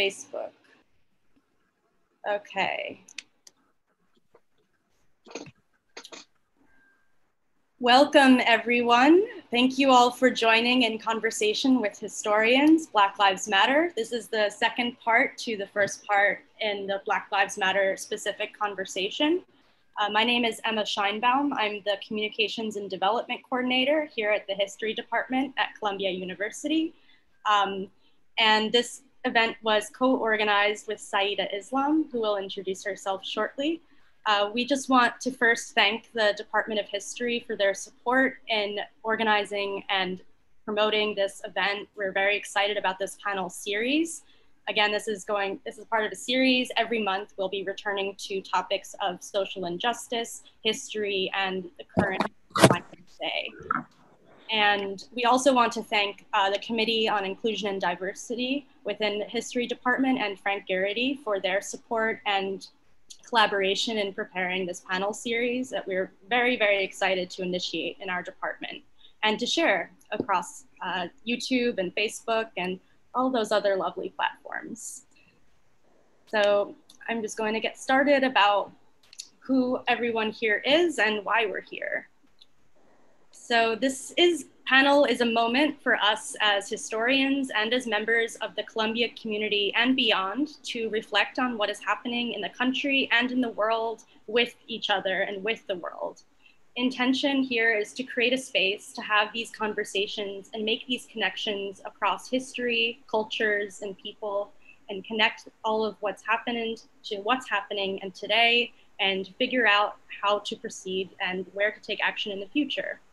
Facebook. Okay. Welcome, everyone. Thank you all for joining in conversation with historians, Black Lives Matter. This is the second part to the first part in the Black Lives Matter specific conversation. My name is Emma Sheinbaum. I'm the Communications and Development Coordinator here at the History Department at Columbia University. And this event was co-organized with Saeeda Islam, who will introduce herself shortly. We just want to first thank the Department of History for their support in organizing and promoting this event. We're very excited about this panel series. Again, this is part of a series. Every month we'll be returning to topics of social injustice, history, and the current climate today. And we also want to thank the Committee on Inclusion and Diversity within the History Department and Frank Garrity for their support and collaboration in preparing this panel series that we're very, very excited to initiate in our department and to share across YouTube and Facebook and all those other lovely platforms. So I'm just going to get started about who everyone here is and why we're here. So this panel is a moment for us as historians and as members of the Columbia community and beyond to reflect on what is happening in the country and in the world with each other and with the world. Intention here is to create a space to have these conversations and make these connections across history, cultures, and people, and connect all of what's happened to what's happening and today, and figure out how to proceed and where to take action in the future.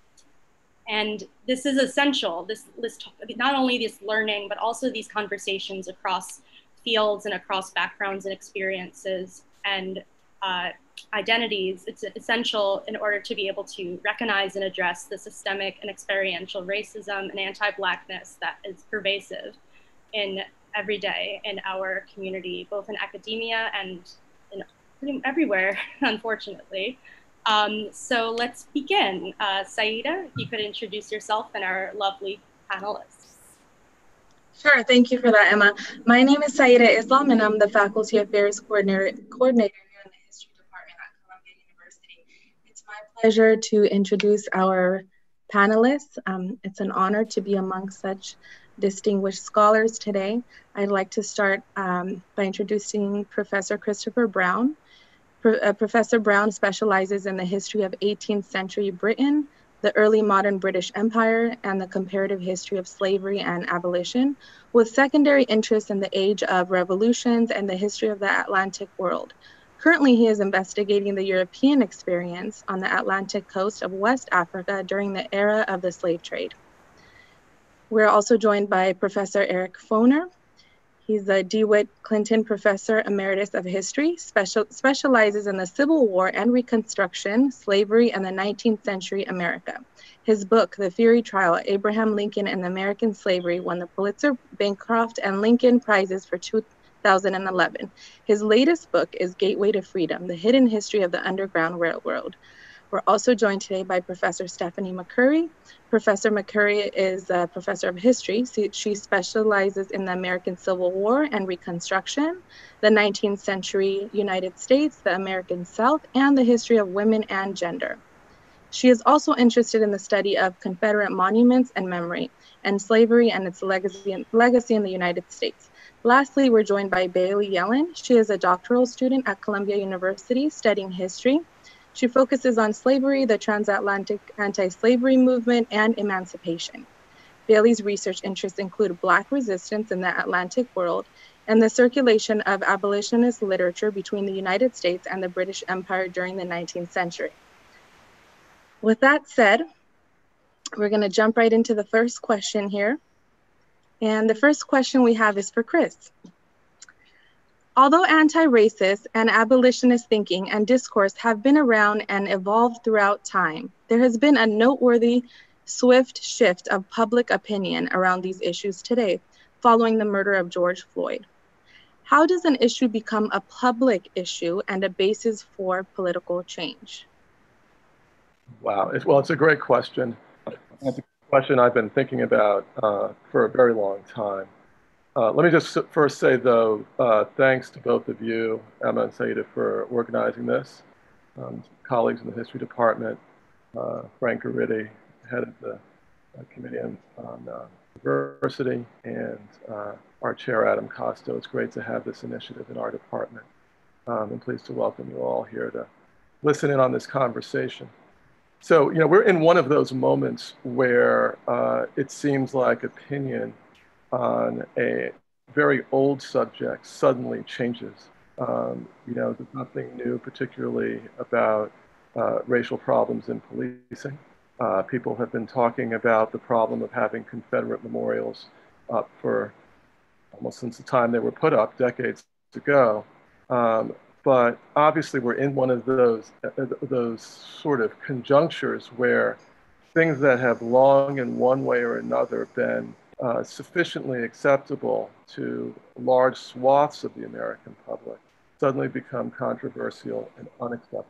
And this is essential, not only this learning, but also these conversations across fields and across backgrounds and experiences and identities. It's essential in order to be able to recognize and address the systemic and experiential racism and anti-Blackness that is pervasive in every day in our community, both in academia and everywhere, unfortunately. So let's begin. Saeeda, you could introduce yourself and our lovely panelists. Sure, thank you for that, Emma. My name is Saeeda Islam, and I'm the Faculty Affairs Coordinator here in the History Department at Columbia University. It's my pleasure to introduce our panelists. It's an honor to be among such distinguished scholars today. I'd like to start by introducing Professor Christopher Brown. Professor Brown specializes in the history of 18th century Britain, the early modern British Empire, and the comparative history of slavery and abolition, with secondary interests in the age of revolutions and the history of the Atlantic world. Currently, he is investigating the European experience on the Atlantic coast of West Africa during the era of the slave trade. We're also joined by Professor Eric Foner. He's the DeWitt Clinton Professor Emeritus of History, specializes in the Civil War and Reconstruction, Slavery, and the 19th Century America. His book, The Fury Trial, Abraham Lincoln and American Slavery, won the Pulitzer, Bancroft, and Lincoln Prizes for 2011. His latest book is Gateway to Freedom, The Hidden History of the Underground Railroad. We're also joined today by Professor Stephanie McCurry. Professor McCurry is a professor of history. She specializes in the American Civil War and Reconstruction, the 19th century United States, the American South, and the history of women and gender. She is also interested in the study of Confederate monuments and memory, and slavery and its legacy in the United States. Lastly, we're joined by Bailey Yellen. She is a doctoral student at Columbia University studying history. She focuses on slavery, the transatlantic anti-slavery movement, and emancipation. Bailey's research interests include Black resistance in the Atlantic world and the circulation of abolitionist literature between the United States and the British Empire during the 19th century. With that said, we're going to jump right into the first question here. And the first question we have is for Chris. Although anti-racist and abolitionist thinking and discourse have been around and evolved throughout time, there has been a noteworthy, swift shift of public opinion around these issues today, following the murder of George Floyd. How does an issue become a public issue and a basis for political change? Wow, well, it's a great question. It's a question I've been thinking about for a very long time. Let me just first say, though, thanks to both of you, Emma and Saeeda, for organizing this. Colleagues in the history department, Frank Garritti, head of the committee on diversity, and our chair, Adam Costo. It's great to have this initiative in our department. I'm pleased to welcome you all here to listen in on this conversation. So, we're in one of those moments where it seems like opinion on a very old subject suddenly changes. There's nothing new, particularly about racial problems in policing. People have been talking about the problem of having Confederate memorials up for almost since the time they were put up decades ago. But obviously we're in one of those sort of conjunctures where things that have long in one way or another been sufficiently acceptable to large swaths of the American public suddenly become controversial and unacceptable.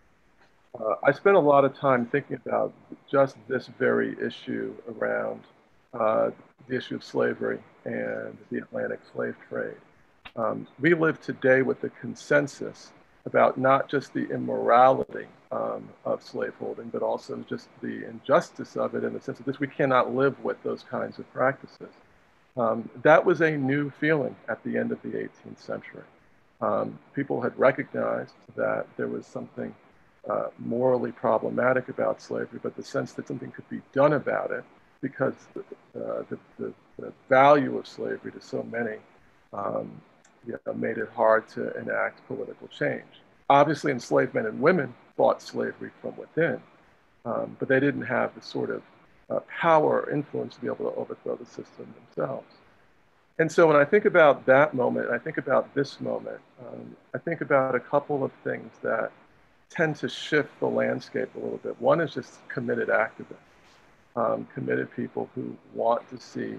I spent a lot of time thinking about just this very issue around the issue of slavery and the Atlantic slave trade. We live today with the consensus about not just the immorality of slaveholding, but also just the injustice of it in the sense of this, we cannot live with those kinds of practices. That was a new feeling at the end of the 18th century. People had recognized that there was something morally problematic about slavery, but the sense that something could be done about it because the value of slavery to so many made it hard to enact political change. Obviously, enslaved men and women fought slavery from within, but they didn't have the sort of power or influence to be able to overthrow the system themselves. And so when I think about that moment, I think about this moment, I think about a couple of things that tend to shift the landscape a little bit. One is just committed activists, committed people who want to see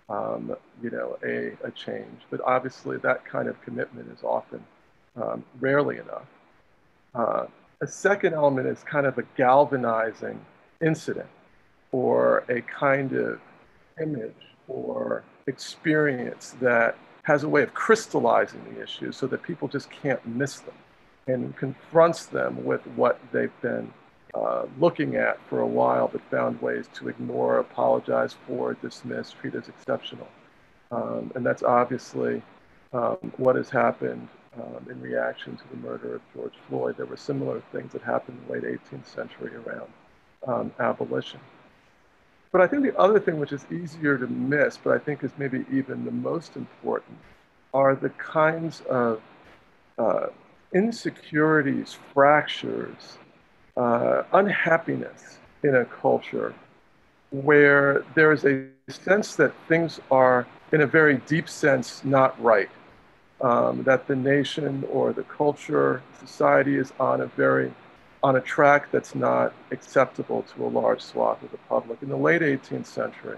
a change. But obviously that kind of commitment is often rarely enough. A second element is kind of a galvanizing incident or a kind of image or experience that has a way of crystallizing the issues so that people just can't miss them and confronts them with what they've been looking at for a while, but found ways to ignore, apologize for, dismiss, treat as exceptional. And that's obviously what has happened in reaction to the murder of George Floyd. There were similar things that happened in the late 18th century around abolition. But I think the other thing which is easier to miss, but I think is maybe even the most important, are the kinds of insecurities, fractures, unhappiness in a culture where there is a sense that things are, in a very deep sense, not right. That the nation or the culture, society is on a track that's not acceptable to a large swath of the public. In the late 18th century,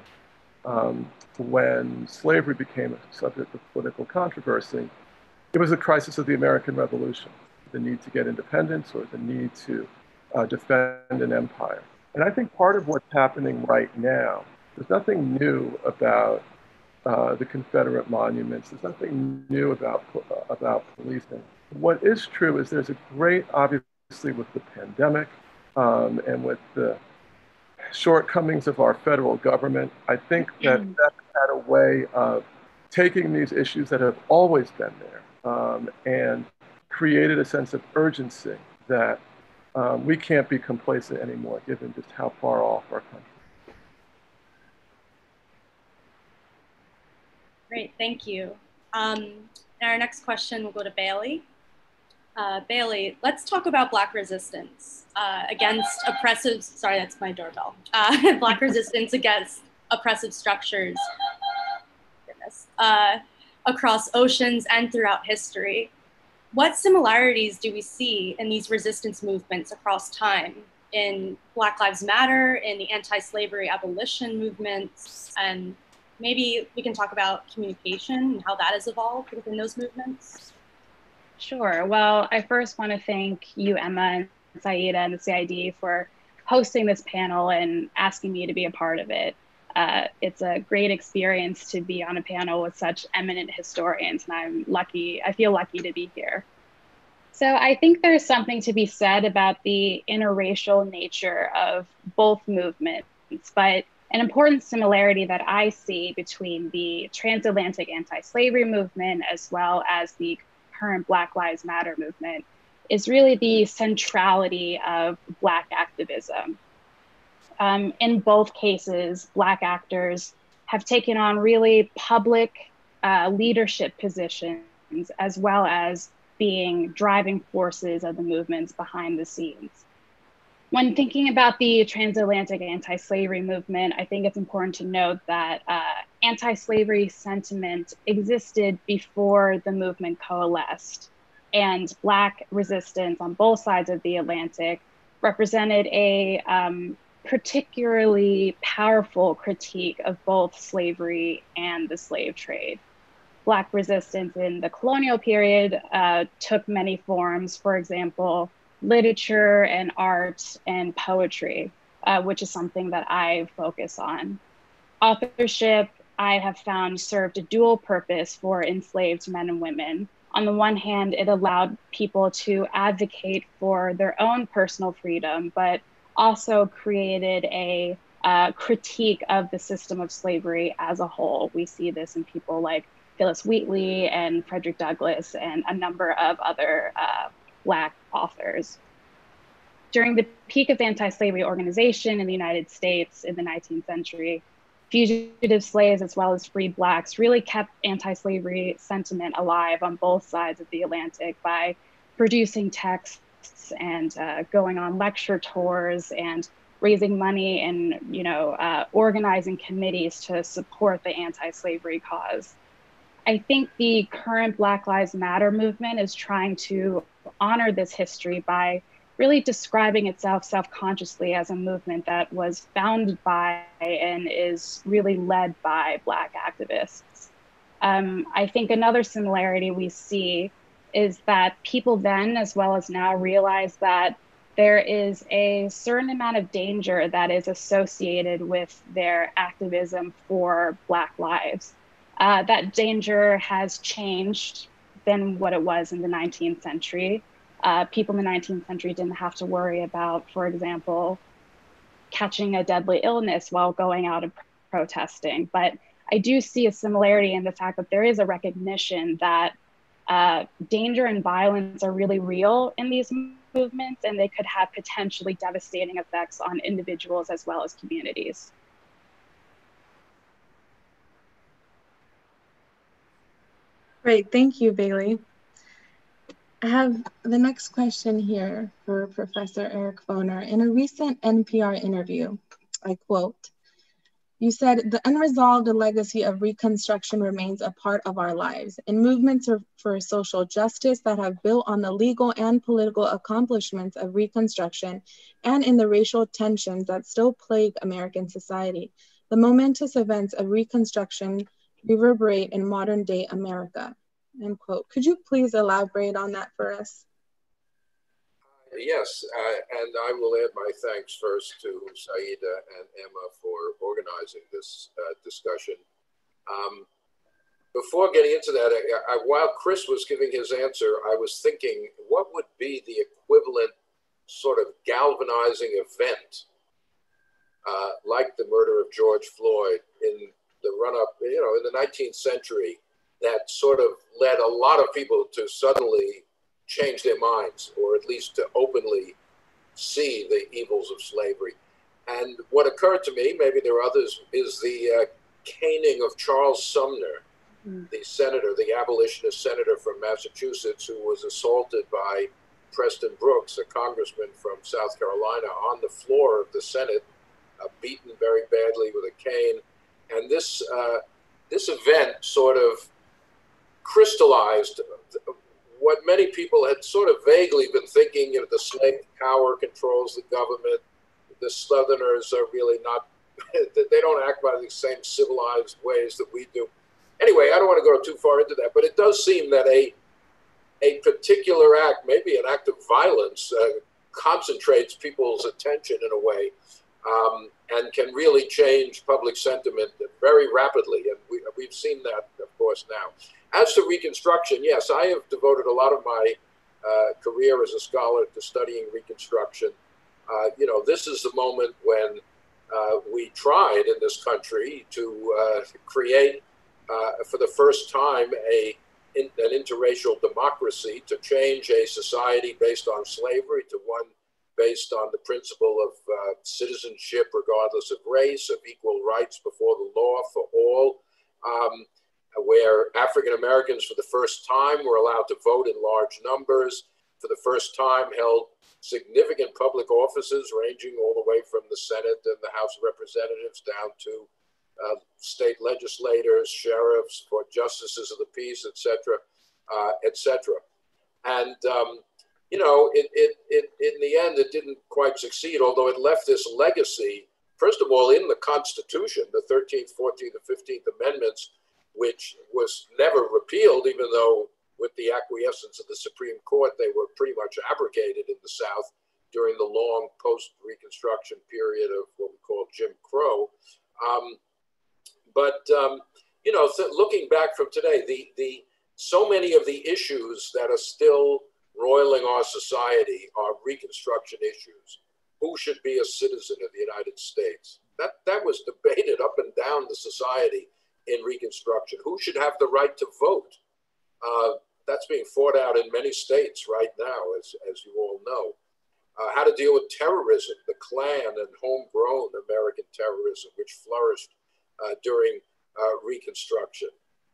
when slavery became a subject of political controversy, it was a crisis of the American Revolution, the need to get independence or the need to defend an empire. And I think part of what's happening right now, there's nothing new about the Confederate monuments. There's nothing new about policing. What is true is there's a great, obviously with the pandemic and with the shortcomings of our federal government, I think that had a way of taking these issues that have always been there and created a sense of urgency that we can't be complacent anymore, given just how far off our country. Great, thank you. Our next question will go to Bailey. Bailey, let's talk about Black resistance against oppressive, sorry, that's my doorbell. Black resistance against oppressive structures across oceans and throughout history. What similarities do we see in these resistance movements across time in Black Lives Matter, in the anti-slavery abolition movements, and maybe we can talk about communication and how that has evolved within those movements? Sure. Well, I first want to thank you, Emma and Saeeda and the CID for hosting this panel and asking me to be a part of it. it's a great experience to be on a panel with such eminent historians, and I feel lucky to be here. So I think there's something to be said about the interracial nature of both movements, but an important similarity that I see between the transatlantic anti-slavery movement as well as the current Black Lives Matter movement is really the centrality of Black activism. In both cases, Black actors have taken on really public leadership positions as well as being driving forces of the movements behind the scenes. When thinking about the transatlantic anti-slavery movement, I think it's important to note that anti-slavery sentiment existed before the movement coalesced, and Black resistance on both sides of the Atlantic represented a particularly powerful critique of both slavery and the slave trade. Black resistance in the colonial period took many forms, for example, literature and art and poetry, which is something that I focus on. Authorship, I have found, served a dual purpose for enslaved men and women. On the one hand, it allowed people to advocate for their own personal freedom, but also created a critique of the system of slavery as a whole. We see this in people like Phyllis Wheatley and Frederick Douglass and a number of other Black authors. During the peak of anti-slavery organization in the United States in the 19th century, fugitive slaves as well as free Blacks really kept anti-slavery sentiment alive on both sides of the Atlantic by producing texts and going on lecture tours and raising money and organizing committees to support the anti-slavery cause. I think the current Black Lives Matter movement is trying to honor this history by really describing itself self-consciously as a movement that was founded by and is really led by Black activists. I think another similarity we see is that people then, as well as now, realize that there is a certain amount of danger that is associated with their activism for Black lives. That danger has changed than what it was in the 19th century. People in the 19th century didn't have to worry about, for example, catching a deadly illness while going out and protesting. But I do see a similarity in the fact that there is a recognition that danger and violence are really real in these movements, and they could have potentially devastating effects on individuals as well as communities. Great, thank you, Bailey. I have the next question here for Professor Eric Foner. In a recent NPR interview, I quote, "You said the unresolved legacy of Reconstruction remains a part of our lives. In movements for social justice that have built on the legal and political accomplishments of Reconstruction and in the racial tensions that still plague American society, the momentous events of Reconstruction reverberate in modern day America." End quote. Could you please elaborate on that for us? Yes, and I will add my thanks first to Saeeda and Emma for organizing this discussion. Before getting into that, while Chris was giving his answer, I was thinking, what would be the equivalent sort of galvanizing event like the murder of George Floyd in the run-up, in the 19th century, that sort of led a lot of people to suddenly change their minds, or at least to openly see the evils of slavery. And what occurred to me, maybe there are others, is the caning of Charles Sumner, the senator, the abolitionist senator from Massachusetts, who was assaulted by Preston Brooks, a congressman from South Carolina, on the floor of the Senate, beaten very badly with a cane. And this event sort of crystallized what many people had sort of vaguely been thinking. The slave power controls the government. The Southerners are really not, they don't act by the same civilized ways that we do. Anyway, I don't want to go too far into that, but it does seem that a particular act, maybe an act of violence, concentrates people's attention in a way. and can really change public sentiment very rapidly. And we've seen that, of course, now. As to Reconstruction, yes, I have devoted a lot of my career as a scholar to studying Reconstruction. You know, this is the moment when we tried in this country to create, for the first time, an interracial democracy, to change a society based on slavery to one based on the principle of citizenship regardless of race, of equal rights before the law for all, where African Americans for the first time were allowed to vote in large numbers, for the first time held significant public offices ranging all the way from the Senate and the House of Representatives down to state legislators, sheriffs, court justices of the peace, et cetera, et cetera. And you know, in the end, it didn't quite succeed, although it left this legacy, first of all, in the Constitution, the 13th, 14th, and 15th Amendments, which was never repealed, even though with the acquiescence of the Supreme Court, they were pretty much abrogated in the South during the long post-Reconstruction period of what we call Jim Crow. You know, looking back from today, so many of the issues that are still roiling our society are Reconstruction issues. Who should be a citizen of the United States? That was debated up and down the society in Reconstruction. Who should have the right to vote? That's being fought out in many states right now, as you all know. How to deal with terrorism, the Klan and homegrown American terrorism, which flourished during Reconstruction.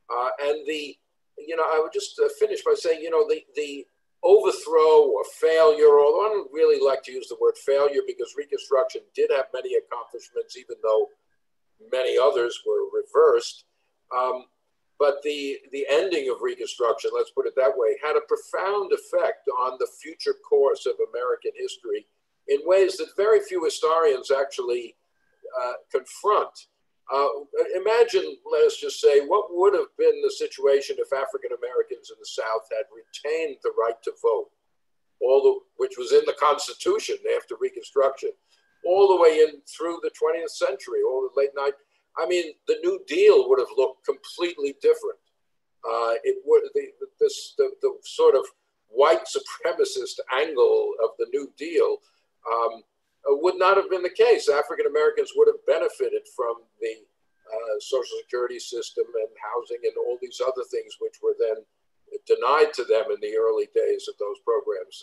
You know, I would just finish by saying, you know, the overthrow or failure, although I don't really like to use the word failure because Reconstruction did have many accomplishments, even though many others were reversed. But the ending of Reconstruction, let's put it that way, had a profound effect on the future course of American history in ways that very few historians actually confront. Imagine, let us just say, what would have been the situation if African Americans in the South had retained the right to vote, which was in the Constitution after Reconstruction, all the way in through the 20th century, all the late night. I mean, the New Deal would have looked completely different. It would the sort of white supremacist angle of the New Deal would not have been the case. African Americans would have benefited from the Social Security system and housing and all these other things which were then denied to them in the early days of those programs.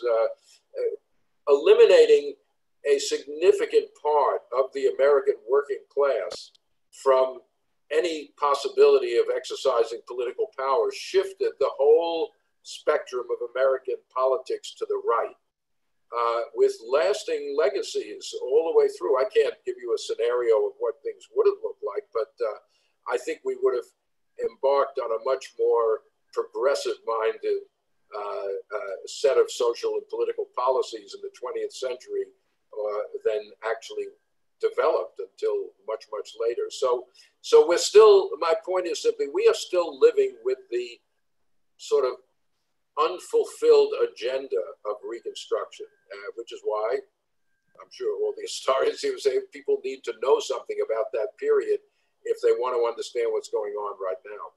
Eliminating a significant part of the American working class from any possibility of exercising political power shifted the whole spectrum of American politics to the right. With lasting legacies all the way through. I can't give you a scenario of what things would have looked like, but I think we would have embarked on a much more progressive-minded set of social and political policies in the 20th century than actually developed until much, much later. So we're still, my point is simply, we are still living with the sort of unfulfilled agenda of Reconstruction, which is why I'm sure all the historians would say people need to know something about that period if they want to understand what's going on right now.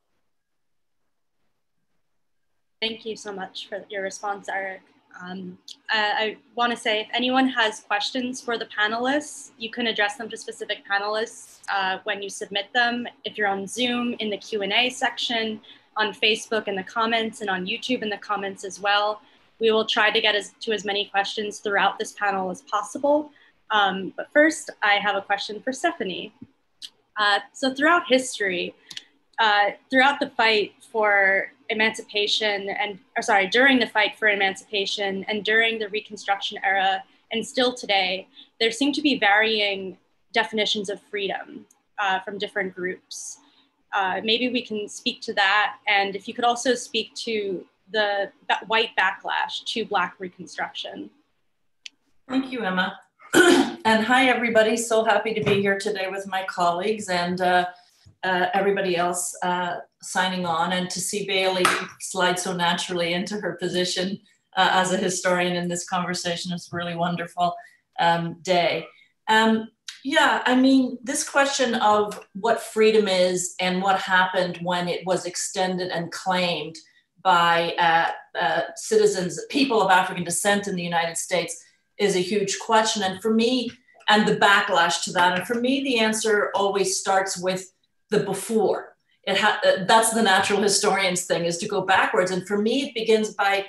Thank you so much for your response, Eric. I want to say if anyone has questions for the panelists, you can address them to specific panelists when you submit them. If you're on Zoom, in the Q&A section, on Facebook in the comments, and on YouTube in the comments as well. We will try to get to as many questions throughout this panel as possible. But first, I have a question for Stephanie. So throughout history, throughout the fight for emancipation during the fight for emancipation and during the Reconstruction era, and still today, there seem to be varying definitions of freedom from different groups. Maybe we can speak to that. And if you could also speak to the white backlash to Black Reconstruction. Thank you, Emma. And hi, everybody. So happy to be here today with my colleagues and everybody else signing on, and to see Bailey slide so naturally into her position as a historian in this conversation. It's a really wonderful day. Yeah, I mean, this question of what freedom is and what happened when it was extended and claimed by citizens, people of African descent in the United States is a huge question. And for me, and the backlash to that, and for me, the answer always starts with the before. That's the natural historian's thing, is to go backwards. And for me, it begins by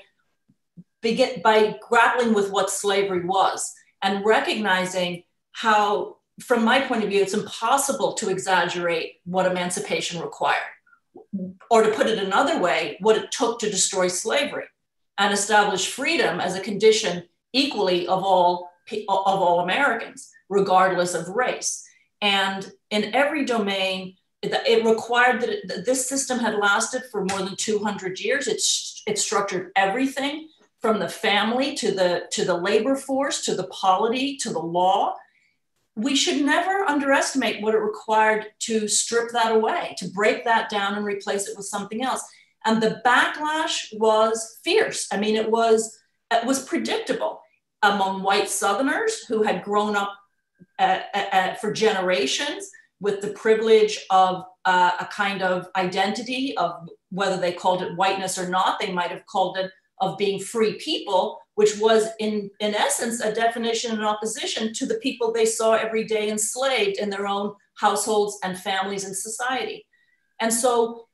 grappling with what slavery was and recognizing how, from my point of view, it's impossible to exaggerate what emancipation required. Or to put it another way, what it took to destroy slavery and establish freedom as a condition equally of all Americans, regardless of race. And in every domain, it required that this system had lasted for more than 200 years. It structured everything from the family to the labor force, to the polity, to the law. We should never underestimate what it required to strip that away, to break that down and replace it with something else. And the backlash was fierce. I mean, it was predictable among white Southerners who had grown up for generations with the privilege of a kind of identity of whether they called it whiteness or not. They might have called it of being free people, which was in essence a definition in opposition to the people they saw every day enslaved in their own households and families and society. And so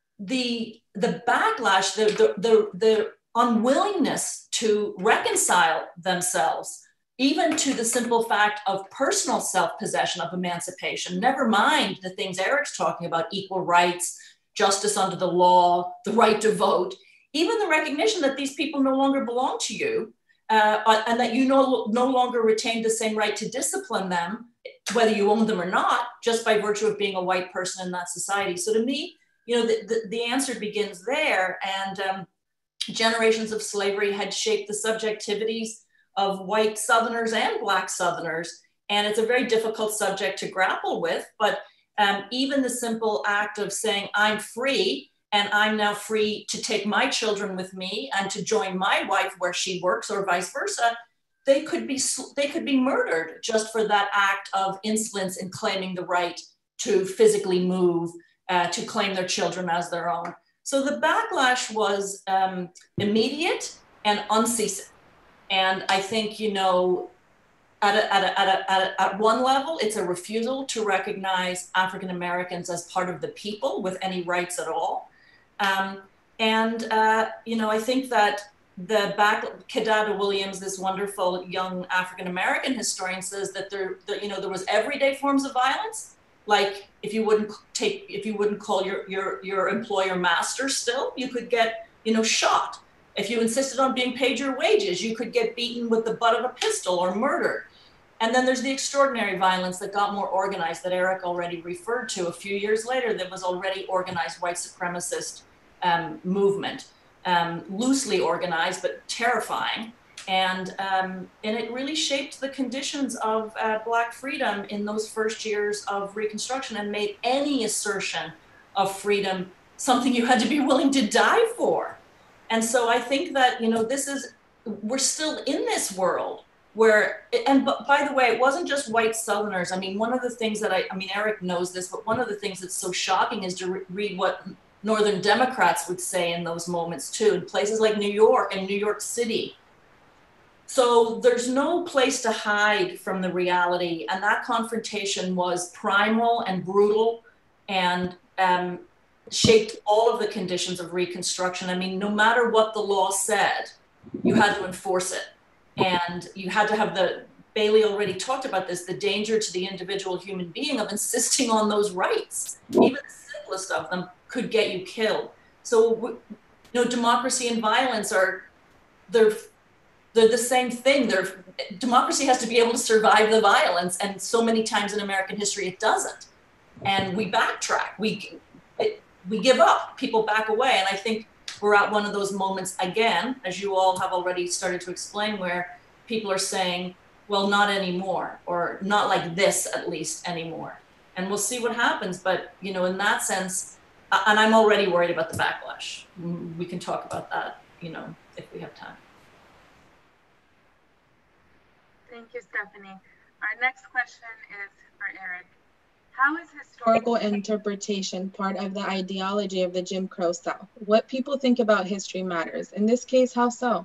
the backlash, the unwillingness to reconcile themselves, even to the simple fact of personal self-possession of emancipation, never mind the things Eric's talking about, equal rights, justice under the law, the right to vote, even the recognition that these people no longer belong to you, and that you no longer retain the same right to discipline them, whether you own them or not, just by virtue of being a white person in that society. So to me, you know, the answer begins there. And generations of slavery had shaped the subjectivities of white Southerners and Black Southerners. And it's a very difficult subject to grapple with, but even the simple act of saying, I'm free, and I'm now free to take my children with me and to join my wife where she works, or vice versa, they could be murdered just for that act of insolence in claiming the right to physically move, to claim their children as their own. So the backlash was immediate and unceasing. And I think, you know, at one level, it's a refusal to recognize African Americans as part of the people with any rights at all. You know, I think that Kedada Williams, this wonderful young African-American historian, says that there was everyday forms of violence, like if you wouldn't call your employer master still, you could get, you know, shot. If you insisted on being paid your wages, you could get beaten with the butt of a pistol or murdered. And then there's the extraordinary violence that got more organized that Eric already referred to a few years later, that was already organized white supremacist movement, loosely organized, but terrifying. And it really shaped the conditions of Black freedom in those first years of Reconstruction, and made any assertion of freedom something you had to be willing to die for. And so I think that, you know, we're still in this world where, and by the way, it wasn't just white Southerners. I mean, one of the things that I mean, Eric knows this, but one of the things that's so shocking is to read what Northern Democrats would say in those moments too, in places like New York and New York City. So there's no place to hide from the reality. And that confrontation was primal and brutal, and shaped all of the conditions of Reconstruction. I mean, no matter what the law said, you had to enforce it. And you had to have Bailey already talked about this, the danger to the individual human being of insisting on those rights. Even the simplest of them could get you killed. So, you know, democracy and violence they're the same thing. Democracy has to be able to survive the violence, and so many times in American history it doesn't. And we backtrack, we give up, people back away. And I think we're at one of those moments again, as you all have already started to explain, where people are saying, well, not anymore, or not like this at least anymore. And we'll see what happens. But, you know, in that sense, and I'm already worried about the backlash. We can talk about that, you know, if we have time. Thank you, Stephanie. Our next question is for Eric. How is historical interpretation part of the ideology of the Jim Crow South? What people think about history matters. In this case, how so?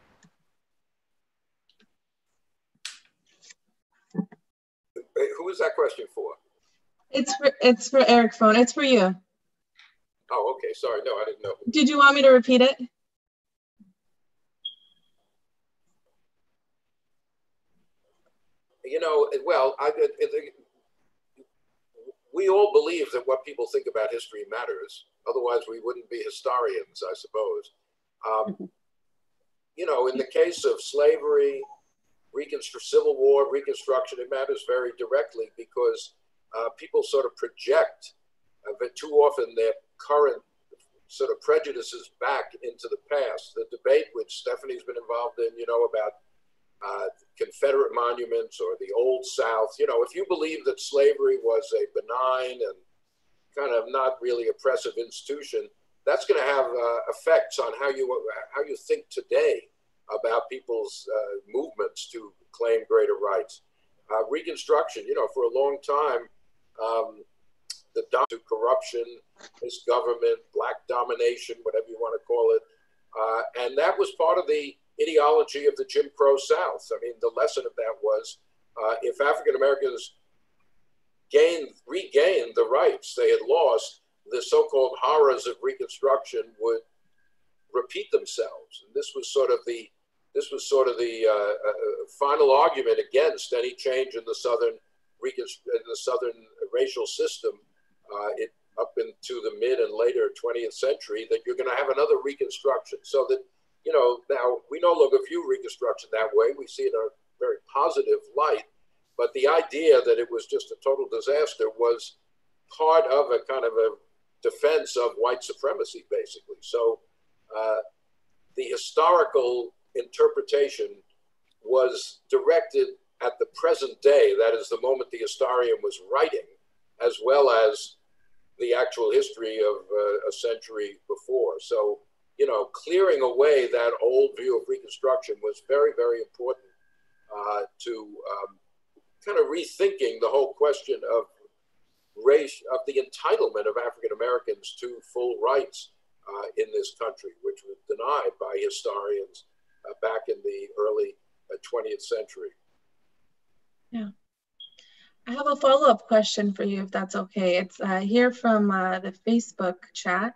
Who is that question for? It's for Eric Phone. It's for you. Oh, okay. Sorry. No, I didn't know. Did you want me to repeat it? You know, well, we all believe that what people think about history matters. Otherwise, we wouldn't be historians, I suppose. You know, in the case of slavery, Civil War, Reconstruction, it matters very directly because people sort of project, but too often, their current sort of prejudices back into the past. The debate which Stephanie's been involved in, you know, about Confederate monuments or the Old South. You know, if you believe that slavery was a benign and kind of not really oppressive institution, that's going to have effects on how you think today about people's movements to claim greater rights. Reconstruction, you know, for a long time, the corruption, misgovernment, black domination, whatever you want to call it, and that was part of the ideology of the Jim Crow South. I mean, the lesson of that was if African Americans regained the rights they had lost, the so-called horrors of Reconstruction would repeat themselves. And this was sort of the final argument against any change in the Southern racial system up into the mid and later 20th century, that you're going to have another Reconstruction. So that, you know, now we no longer view Reconstruction that way. We see it in a very positive light. But the idea that it was just a total disaster was part of a kind of a defense of white supremacy, basically. So the historical interpretation was directed at the present day, that is the moment the historian was writing, as well as the actual history of a century before. So, you know, clearing away that old view of Reconstruction was very, very important to kind of rethinking the whole question of race, of the entitlement of African Americans to full rights in this country, which was denied by historians back in the early 20th century. Yeah. I have a follow-up question for you, if that's okay. It's here from the Facebook chat.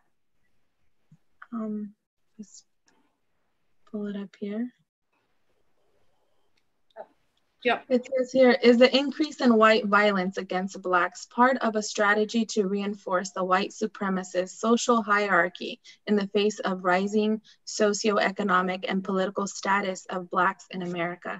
Just pull it up here. Yeah. It says here, is the increase in white violence against Blacks part of a strategy to reinforce the white supremacist social hierarchy in the face of rising socioeconomic and political status of Blacks in America?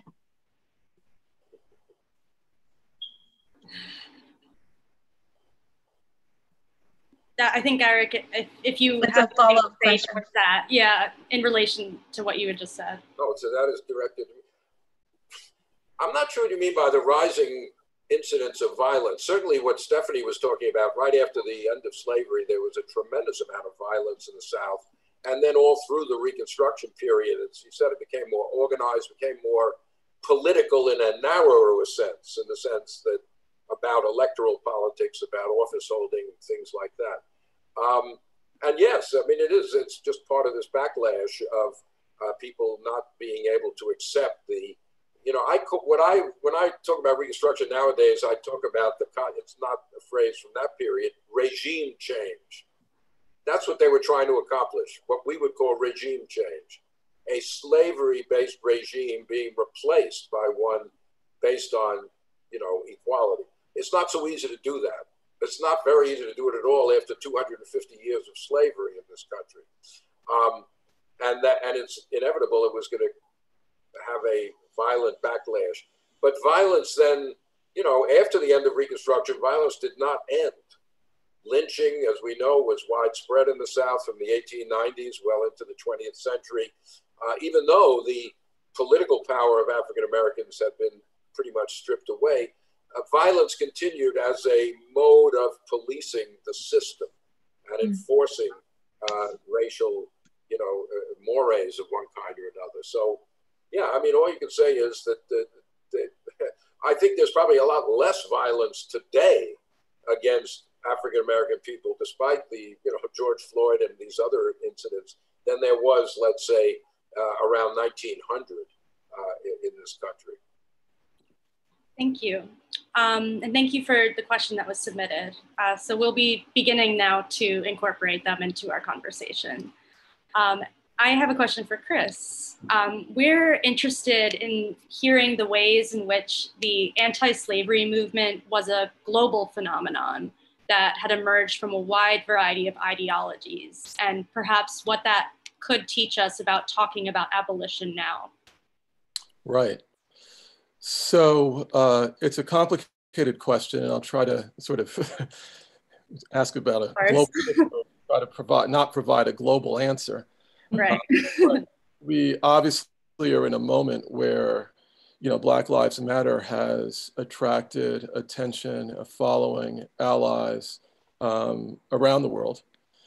I think, Eric, if you it's have a follow-up question with that, yeah, in relation to what you had just said. Oh, so that is directed. I'm not sure what you mean by the rising incidence of violence. Certainly what Stephanie was talking about, right after the end of slavery, there was a tremendous amount of violence in the South. And then all through the Reconstruction period, as you said, it became more organized, became more political in a narrower sense, in the sense that about electoral politics, about office holding, things like that. And yes, I mean, it's just part of this backlash of people not being able to accept the, you know, when I talk about Reconstruction nowadays, I talk about it's not a phrase from that period, regime change. That's what they were trying to accomplish, what we would call regime change. A slavery-based regime being replaced by one based on, you know, equality. It's not so easy to do that. It's not very easy to do it at all after 250 years of slavery in this country. And it's inevitable it was going to have a violent backlash. But violence then, you know, after the end of Reconstruction, violence did not end. Lynching, as we know, was widespread in the South from the 1890s well into the 20th century, even though the political power of African Americans had been pretty much stripped away. Violence continued as a mode of policing the system and enforcing racial, you know, mores of one kind or another. So, yeah, I mean, all you can say is that I think there's probably a lot less violence today against African-American people, despite the, George Floyd and these other incidents, than there was, let's say, around 1900 in this country. Thank you. And thank you for the question that was submitted. So we'll be beginning now to incorporate them into our conversation. I have a question for Chris. We're interested in hearing the ways in which the anti-slavery movement was a global phenomenon that had emerged from a wide variety of ideologies, and perhaps what that could teach us about talking about abolition now. Right. So it's a complicated question, and I'll try to sort of ask about a global, try to not provide a global answer. Right. But we obviously are in a moment where, Black Lives Matter has attracted attention, a following, allies around the world.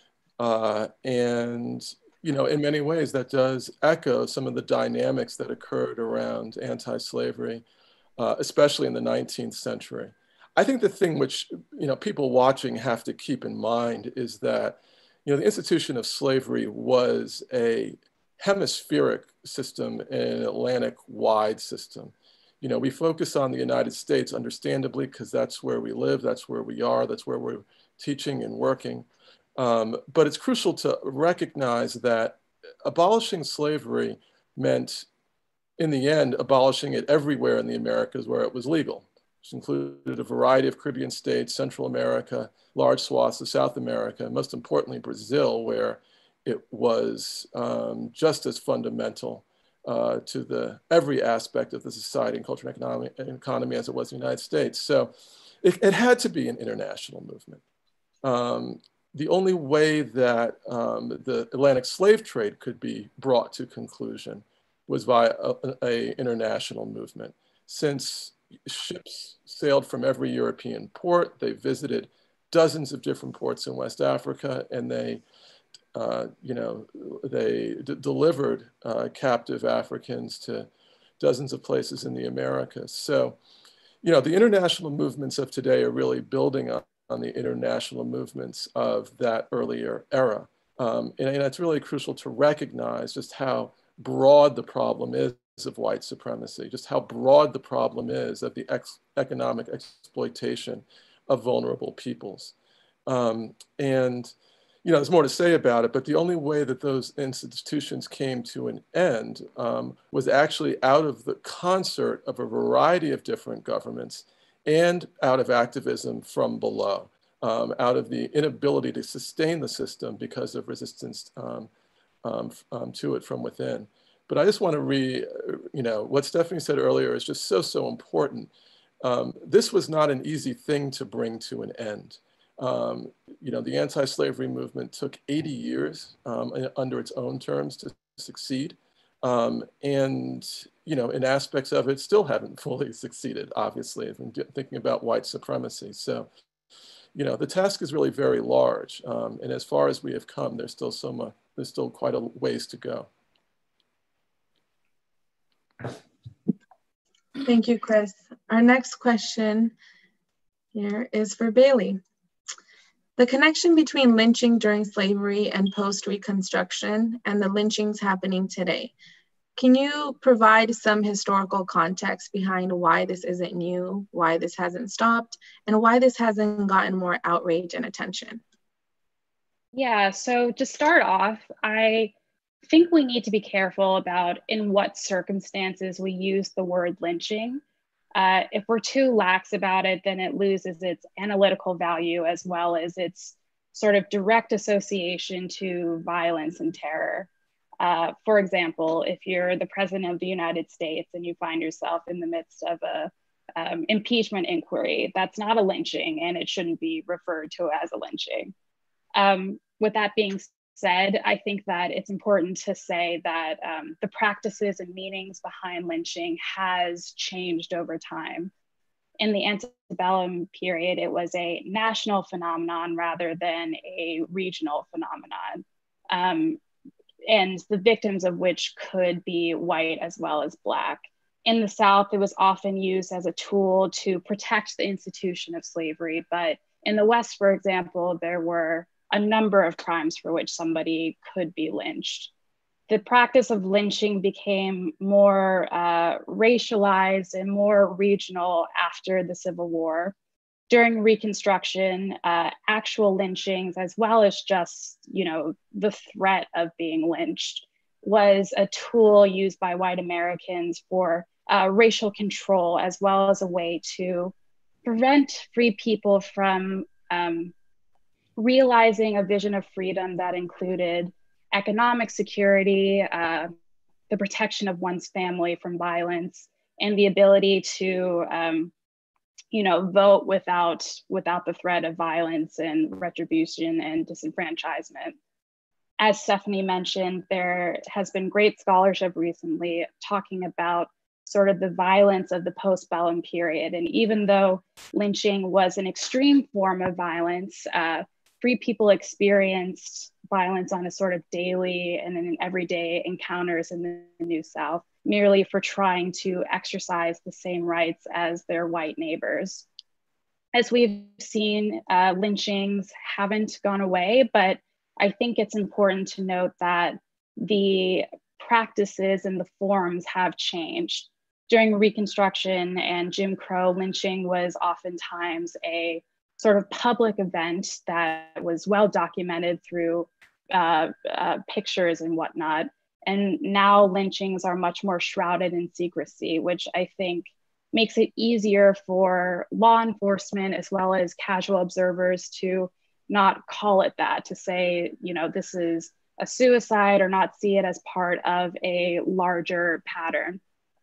And, in many ways that does echo some of the dynamics that occurred around anti-slavery, especially in the 19th century. I think the thing which, people watching have to keep in mind is that, the institution of slavery was a hemispheric system and an Atlantic-wide system. We focus on the United States, understandably, because that's where we live, that's where we are, that's where we're teaching and working. But it's crucial to recognize that abolishing slavery meant, in the end, abolishing it everywhere in the Americas where it was legal, which included a variety of Caribbean states, Central America, large swaths of South America, and most importantly, Brazil, where it was just as fundamental to every aspect of the society and culture and economy as it was in the United States. So it had to be an international movement. The only way that the Atlantic slave trade could be brought to conclusion was via an international movement. Since ships sailed from every European port, they visited dozens of different ports in West Africa, and they delivered captive Africans to dozens of places in the Americas. So, the international movements of today are really building on the international movements of that earlier era. And it's really crucial to recognize just how broad the problem is of white supremacy, just how broad the problem is of the economic exploitation of vulnerable peoples. There's more to say about it, but the only way that those institutions came to an end was actually out of the concert of a variety of different governments and out of activism from below, out of the inability to sustain the system because of resistance to it from within. But I just want to what Stephanie said earlier is just so important. This was not an easy thing to bring to an end. The anti-slavery movement took 80 years under its own terms to succeed. In aspects of it still haven't fully succeeded, obviously, if I'm thinking about white supremacy. So, the task is really very large. And as far as we have come, there's still quite a ways to go. Thank you, Chris. Our next question here is for Bailey. The connection between lynching during slavery and post-Reconstruction and the lynchings happening today. Can you provide some historical context behind why this isn't new, why this hasn't stopped, and why this hasn't gotten more outrage and attention? Yeah, so to start off, I think we need to be careful about in what circumstances we use the word lynching. If we're too lax about it, then it loses its analytical value as well as its sort of direct association to violence and terror. For example, if you're the president of the United States and you find yourself in the midst of a impeachment inquiry, that's not a lynching and it shouldn't be referred to as a lynching. With that being said, I think that it's important to say that the practices and meanings behind lynching has changed over time. In the antebellum period, it was a national phenomenon rather than a regional phenomenon. And the victims of which could be white as well as Black. In the South, it was often used as a tool to protect the institution of slavery. But in the West, for example, there were a number of crimes for which somebody could be lynched. The practice of lynching became more racialized and more regional after the Civil War. During Reconstruction, actual lynchings, as well as just, the threat of being lynched, was a tool used by white Americans for racial control, as well as a way to prevent free people from realizing a vision of freedom that included economic security, the protection of one's family from violence, and the ability to vote without the threat of violence and retribution and disenfranchisement. As Stephanie mentioned, there has been great scholarship recently talking about sort of the violence of the postbellum period. And even though lynching was an extreme form of violence, free people experienced violence on a sort of daily and in everyday encounters in the New South, merely for trying to exercise the same rights as their white neighbors. As we've seen, lynchings haven't gone away, but I think it's important to note that the practices and the forms have changed. During Reconstruction and Jim Crow, lynching was oftentimes a sort of public event that was well documented through pictures and whatnot. And now lynchings are much more shrouded in secrecy, which I think makes it easier for law enforcement as well as casual observers to not call it that, to say, this is a suicide, or not see it as part of a larger pattern.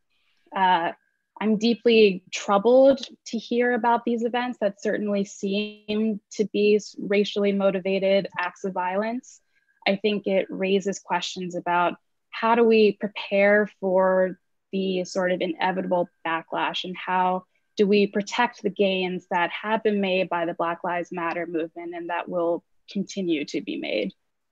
I'm deeply troubled to hear about these events that certainly seem to be racially motivated acts of violence. I think it raises questions about how do we prepare for the sort of inevitable backlash, and how do we protect the gains that have been made by the Black Lives Matter movement and that will continue to be made.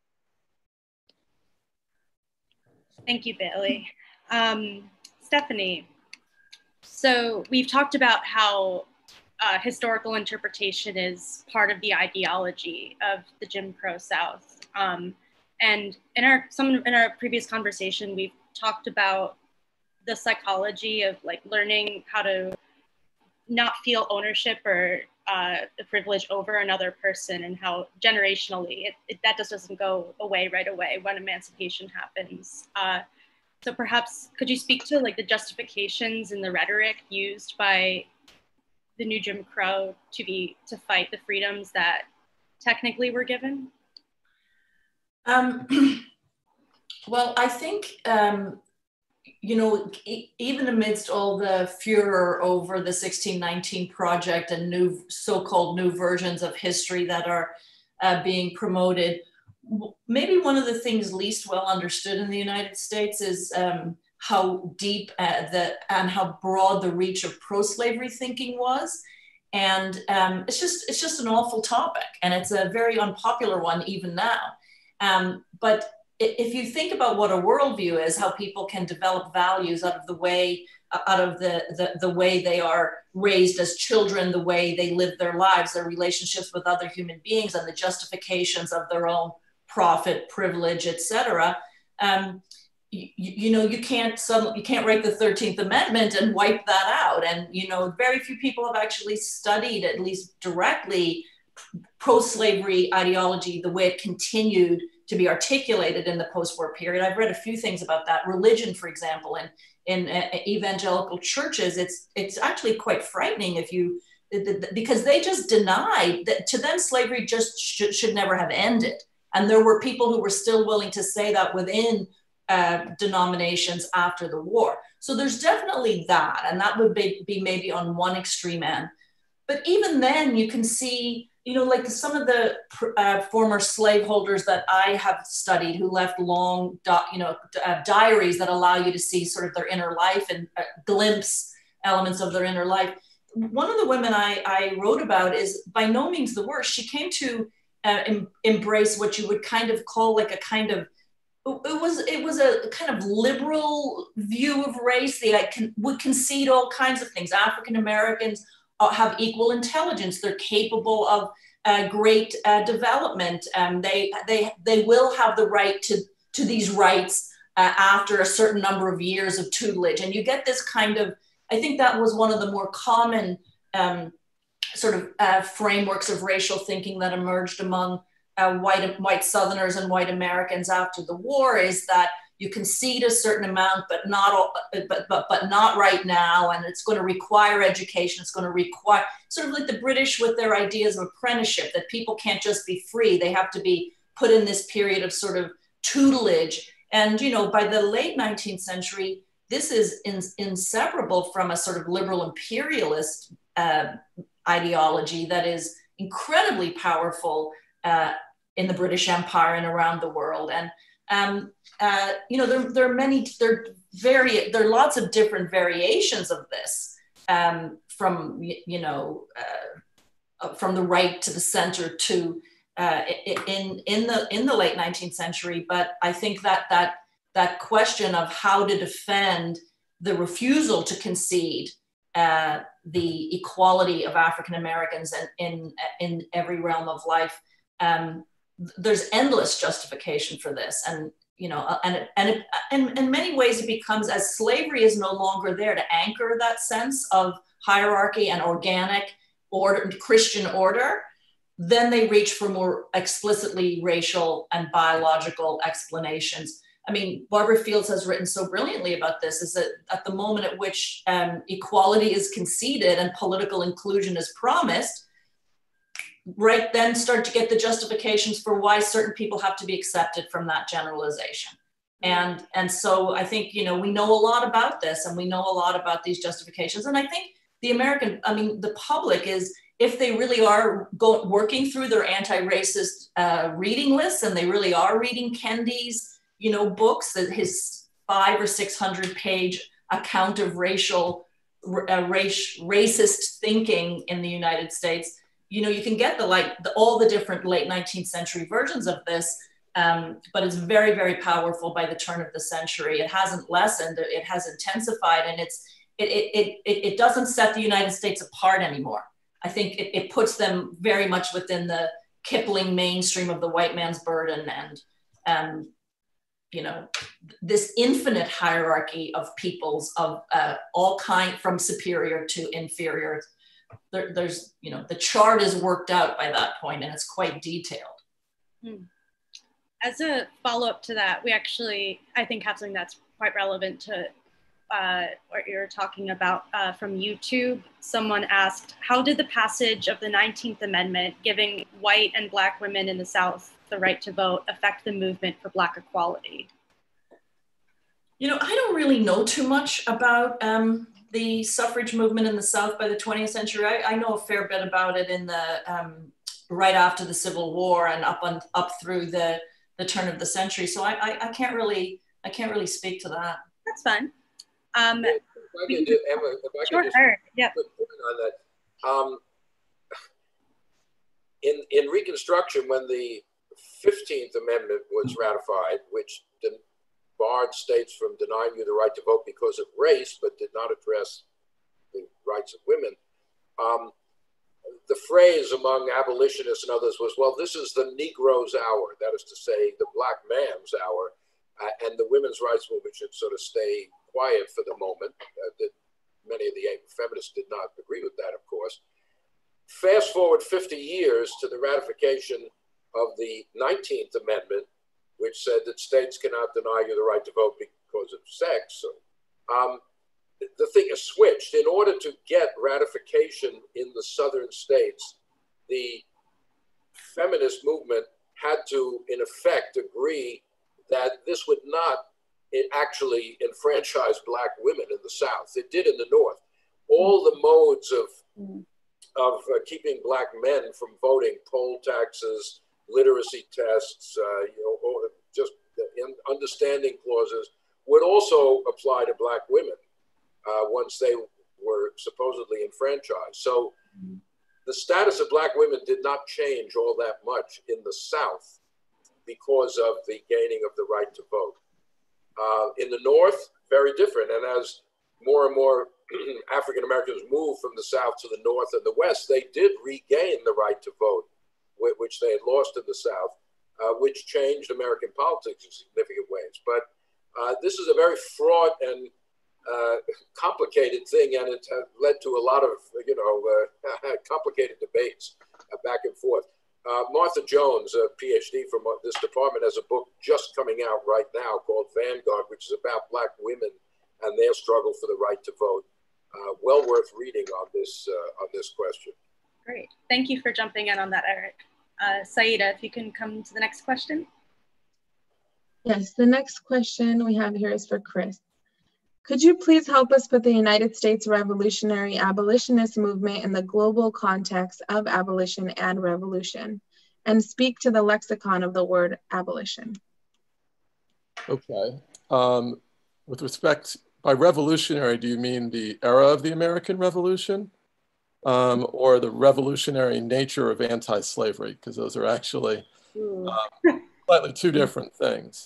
Thank you, Bailey. Stephanie, so we've talked about how historical interpretation is part of the ideology of the Jim Crow South. And in our previous conversation, we've talked about the psychology of learning how to not feel ownership or the privilege over another person, and how generationally that just doesn't go away right away when emancipation happens. So perhaps could you speak to the justifications and the rhetoric used by the new Jim Crow to fight the freedoms that technically were given? Well, I think, even amidst all the furor over the 1619 Project and so-called new versions of history that are being promoted, maybe one of the things least well understood in the United States is how deep and how broad the reach of pro-slavery thinking was. And it's just an awful topic, and it's a very unpopular one even now. But if you think about what a worldview is, how people can develop values out of the way they are raised as children, the way they live their lives, their relationships with other human beings, and the justifications of their own profit, privilege, etc. You can't write the 13th Amendment and wipe that out. And very few people have actually studied, at least directly, pro-slavery ideology, the way it continued to be articulated in the post-war period. I've read a few things about that. Religion, for example, in evangelical churches, it's actually quite frightening because they just denied that. To them, slavery just should never have ended. And there were people who were still willing to say that within denominations after the war. So there's definitely that, and that would be maybe on one extreme end. But even then, you can see, some of the former slaveholders that I have studied who left long, diaries that allow you to see sort of their inner life and glimpse elements of their inner life. One of the women I wrote about is by no means the worst. She came to embrace what you would kind of call a kind of it was a kind of liberal view of race. They would concede all kinds of things. African Americans have equal intelligence. They're capable of great development. They will have the right to these rights after a certain number of years of tutelage. And you get this kind of, I think that was one of the more common frameworks of racial thinking that emerged among white Southerners and white Americans after the war, is that you concede a certain amount, but not right now, and it's going to require education. It's going to require, sort of like the British with their ideas of apprenticeship, that people can't just be free; they have to be put in this period of sort of tutelage. And by the late 19th century, this is inseparable from a sort of liberal imperialist ideology that is incredibly powerful in the British Empire and around the world. And there are lots of different variations of this, from the right to the center to in the late 19th century. But I think that question of how to defend the refusal to concede the equality of African Americans in every realm of life, there's endless justification for this. And in many ways it becomes, as slavery is no longer there to anchor that sense of hierarchy and organic order, Christian order, then they reach for more explicitly racial and biological explanations. I mean, Barbara Fields has written so brilliantly about this, is that at the moment at which equality is conceded and political inclusion is promised, right then start to get the justifications for why certain people have to be accepted from that generalization. And so I think, we know a lot about this, and we know a lot about these justifications. And I think the public is, if they really are working through their anti-racist reading lists, and they really are reading Kendi's, books, that his 500 or 600 page account of racist thinking in the United States, you can get all the different late 19th century versions of this, but it's very, very powerful by the turn of the century. It hasn't lessened, it has intensified, and it doesn't set the United States apart anymore. I think it puts them very much within the Kipling mainstream of the white man's burden, and this infinite hierarchy of peoples of all kind, from superior to inferior. There's the chart is worked out by that point, and it's quite detailed. As a follow-up to that, we actually, I think, have something that's quite relevant to what you're talking about from YouTube. Someone asked, how did the passage of the 19th Amendment, giving white and Black women in the South the right to vote, affect the movement for Black equality? I don't really know too much about the suffrage movement in the South by the 20th century. I know a fair bit about it in the right after the Civil War and up through the turn of the century. So I can't really speak to that. That's fine. Emma, if I could just yeah. put a point on that. In Reconstruction, when the 15th Amendment was ratified, which barred states from denying you the right to vote because of race, but did not address the rights of women, the phrase among abolitionists and others was, well, this is the Negro's hour. That is to say, the Black man's hour, and the women's rights movement should sort of stay quiet for the moment. Many of the feminists did not agree with that, of course. Fast forward 50 years to the ratification of the 19th Amendment, which said that states cannot deny you the right to vote because of sex. The thing has switched. In order to get ratification in the southern states, the feminist movement had to, in effect, agree that this would not actually enfranchise Black women in the South. It did in the North. All the modes of keeping Black men from voting, poll taxes, literacy tests, or just understanding clauses, would also apply to Black women once they were supposedly enfranchised. So the status of Black women did not change all that much in the South because of the gaining of the right to vote. In the North, very different. And as more and more African Americans moved from the South to the North and the West, they did regain the right to vote, which they had lost in the South, which changed American politics in significant ways. But this is a very fraught and complicated thing, and it led to a lot of, complicated debates back and forth. Martha Jones, a PhD from this department, has a book just coming out right now called Vanguard, which is about Black women and their struggle for the right to vote. Well worth reading on this question. Great. Thank you for jumping in on that, Eric. Saeeda, if you can come to the next question. Yes, the next question we have here is for Chris. Could you please help us put the United States revolutionary abolitionist movement in the global context of abolition and revolution, and speak to the lexicon of the word abolition? Okay. With respect, by revolutionary, do you mean the era of the American Revolution? Or the revolutionary nature of anti-slavery? Because those are actually slightly two different things.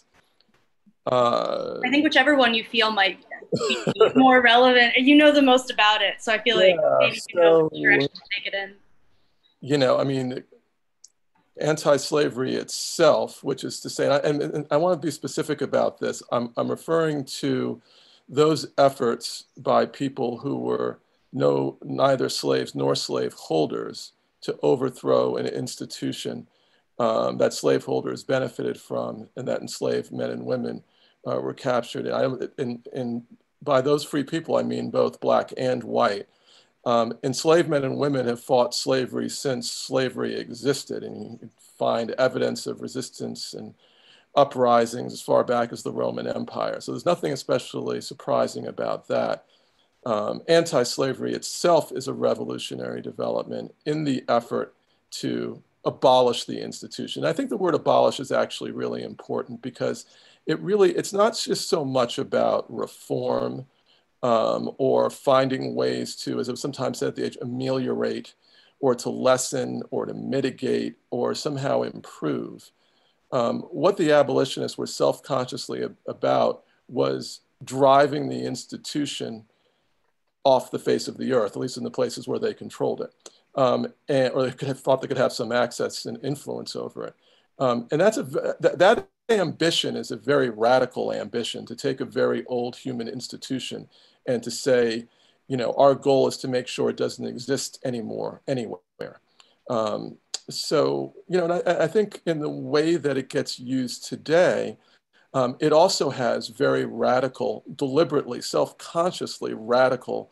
I think whichever one you feel might be more relevant. You know the most about it, so I feel like maybe you know the direction to take it in. You know, I mean, anti-slavery itself, which is to say, and I want to be specific about this, I'm referring to those efforts by people who were neither slaves nor slave holders to overthrow an institution that slaveholders benefited from, and that enslaved men and women were captured. And by those free people, I mean both Black and white. Enslaved men and women have fought slavery since slavery existed, and you can find evidence of resistance and uprisings as far back as the Roman Empire. So there's nothing especially surprising about that. Anti-slavery itself is a revolutionary development in the effort to abolish the institution. I think the word abolish is actually really important because it's not just so much about reform or finding ways to, as I've sometimes said at the age, ameliorate or to lessen or to mitigate or somehow improve. What the abolitionists were self-consciously about was driving the institution off the face of the earth, at least in the places where they controlled it, or they could have thought they could have some access and influence over it. And that ambition is a very radical ambition, to take a very old human institution and to say, you know, our goal is to make sure it doesn't exist anymore, anywhere. So, you know, and I think in the way that it gets used today, it also has very radical, deliberately, self-consciously radical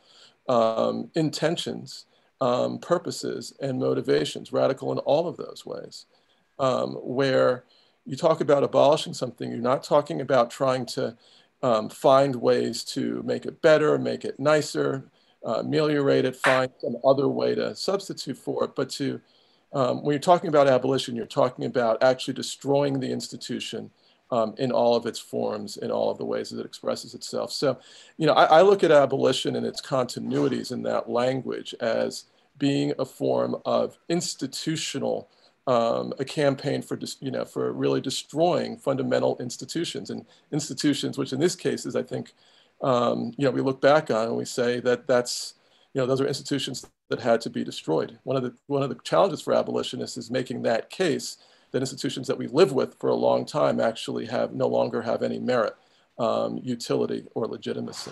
intentions, purposes, and motivations, radical in all of those ways. Where you talk about abolishing something, you're not talking about trying to find ways to make it better, make it nicer, ameliorate it, find some other way to substitute for it, but to, when you're talking about abolition, you're talking about actually destroying the institution in all of its forms, in all of the ways that it expresses itself. So, you know, I look at abolition and its continuities in that language as being a form of institutional, a campaign for, you know, for really destroying fundamental institutions, and institutions, which in this case is, I think, you know, we look back on and we say that that's, you know, those are institutions that had to be destroyed. One of the challenges for abolitionists is making that case that institutions that we live with for a long time actually no longer have any merit, utility, or legitimacy.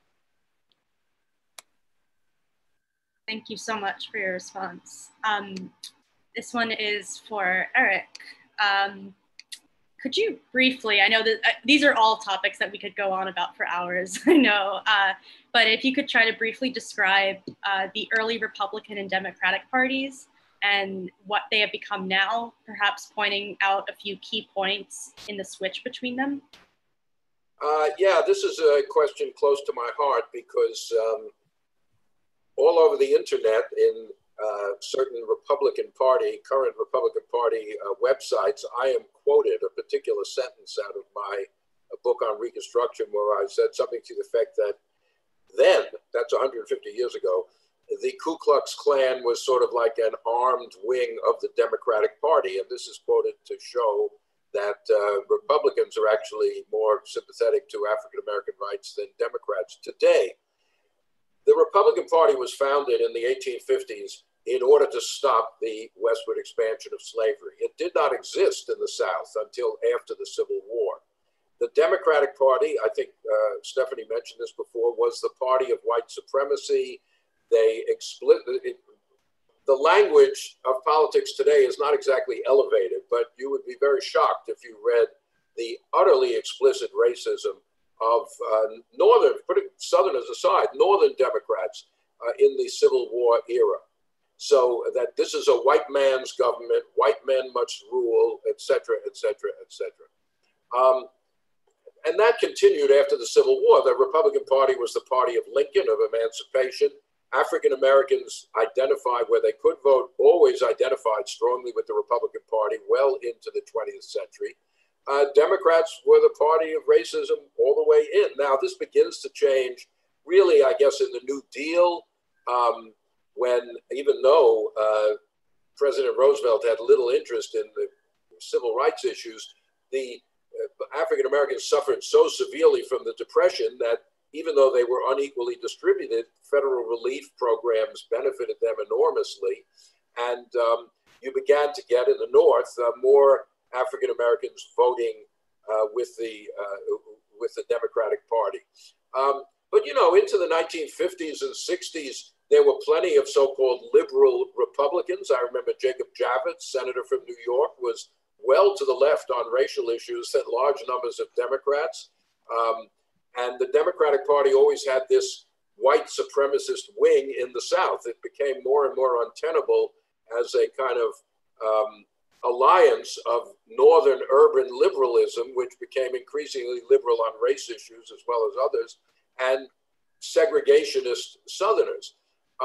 Thank you so much for your response. This one is for Eric. Could you briefly, I know that these are all topics that we could go on about for hours, I know, but if you could try to briefly describe the early Republican and Democratic parties and what they have become now, perhaps pointing out a few key points in the switch between them? Yeah, this is a question close to my heart because all over the internet in certain current Republican Party websites, I am quoted a particular sentence out of my book on Reconstruction where I said something to the effect that then, that's 150 years ago, the Ku Klux Klan was sort of like an armed wing of the Democratic Party. And this is quoted to show that Republicans are actually more sympathetic to African-American rights than Democrats today. The Republican Party was founded in the 1850s in order to stop the westward expansion of slavery. It did not exist in the South until after the Civil War. The Democratic Party, I think Stephanie mentioned this before, was the party of white supremacy. The language of politics today is not exactly elevated, but you would be very shocked if you read the utterly explicit racism of Northern, putting Southerners aside, Northern Democrats in the Civil War era. So that this is a white man's government, white men must rule, et cetera, et cetera, et cetera. And that continued after the Civil War. The Republican Party was the party of Lincoln, of emancipation. African Americans identified where they could vote, always identified strongly with the Republican Party well into the 20th century. Democrats were the party of racism all the way in. Now, this begins to change, really, I guess, in the New Deal, when even though President Roosevelt had little interest in the civil rights issues, the African Americans suffered so severely from the Depression that even though they were unequally distributed, federal relief programs benefited them enormously. And you began to get in the North more African Americans voting with the Democratic Party. But you know, into the 1950s and 60s, there were plenty of so-called liberal Republicans. I remember Jacob Javits, senator from New York, was well to the left on racial issues than large numbers of Democrats. And the Democratic Party always had this white supremacist wing in the South. It became more and more untenable as a kind of alliance of Northern urban liberalism, which became increasingly liberal on race issues as well as others, and segregationist Southerners.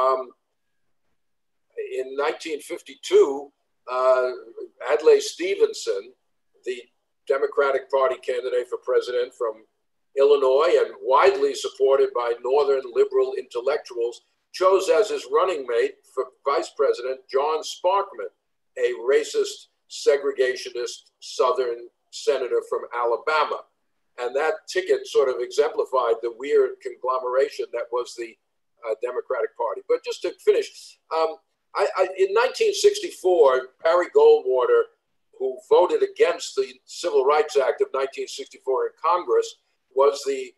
In 1952, Adlai Stevenson, the Democratic Party candidate for president from Illinois and widely supported by Northern liberal intellectuals, chose as his running mate for vice president John Sparkman, a racist, segregationist Southern senator from Alabama. And that ticket sort of exemplified the weird conglomeration that was the Democratic Party. But just to finish, in 1964, Barry Goldwater, who voted against the Civil Rights Act of 1964 in Congress, was the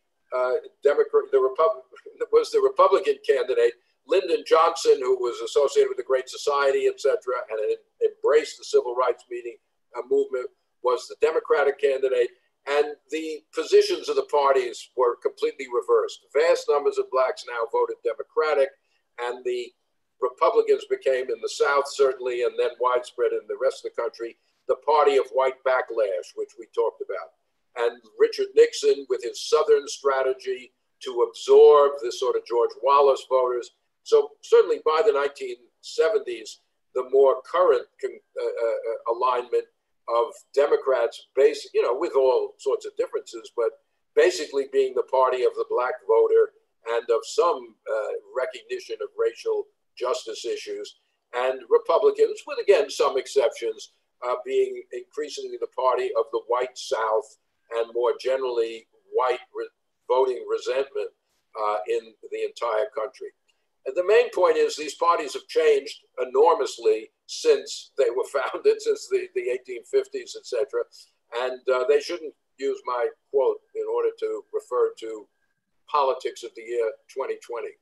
Republican candidate. Lyndon Johnson, who was associated with the Great Society, et cetera, and embraced the civil rights movement, was the Democratic candidate. And the positions of the parties were completely reversed. Vast numbers of blacks now voted Democratic, and the Republicans became, in the South certainly, and then widespread in the rest of the country, the party of white backlash, which we talked about. And Richard Nixon, with his Southern strategy to absorb this sort of George Wallace voters. So certainly by the 1970s, the more current alignment of Democrats, with all sorts of differences, but basically being the party of the black voter and of some recognition of racial justice issues, and Republicans, with again some exceptions, being increasingly the party of the white South and more generally white voting resentment in the entire country. And the main point is these parties have changed enormously since they were founded, since the 1850s, et cetera. And they shouldn't use my quote in order to refer to politics of the year 2020.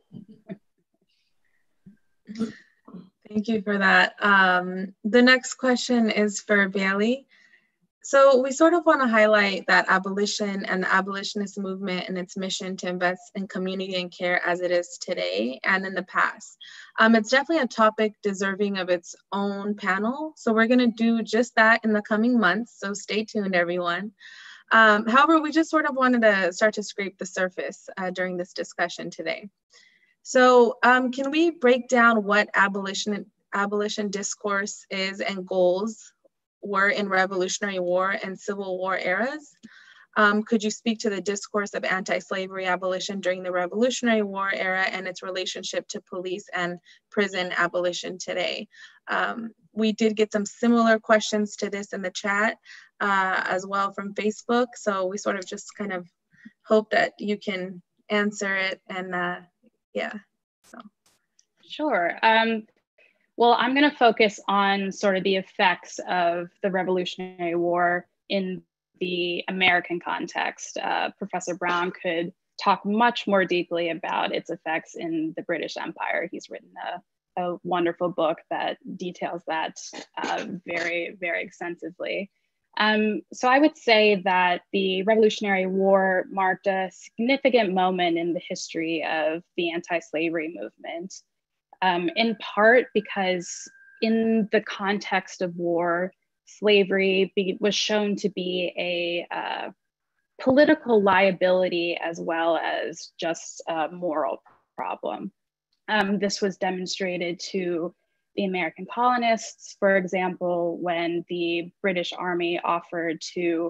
Thank you for that. The next question is for Bailey. So we sort of want to highlight that abolition and the abolitionist movement and its mission to invest in community and care as it is today and in the past. It's definitely a topic deserving of its own panel. So we're going to do just that in the coming months. So stay tuned, everyone. However, we just sort of wanted to start to scrape the surface during this discussion today. So can we break down what abolition discourse is and goals were in Revolutionary War and Civil War eras? Could you speak to the discourse of anti-slavery abolition during the Revolutionary War era and its relationship to police and prison abolition today? We did get some similar questions to this in the chat. as well from Facebook. So we sort of just kind of hope that you can answer it, and yeah, so. Sure. Well, I'm going to focus on sort of the effects of the Revolutionary War in the American context. Professor Brown could talk much more deeply about its effects in the British Empire. He's written a wonderful book that details that very, very extensively. So I would say that the Revolutionary War marked a significant moment in the history of the anti-slavery movement, in part because in the context of war, slavery was shown to be a political liability as well as just a moral problem. This was demonstrated to the American colonists, for example, when the British Army offered to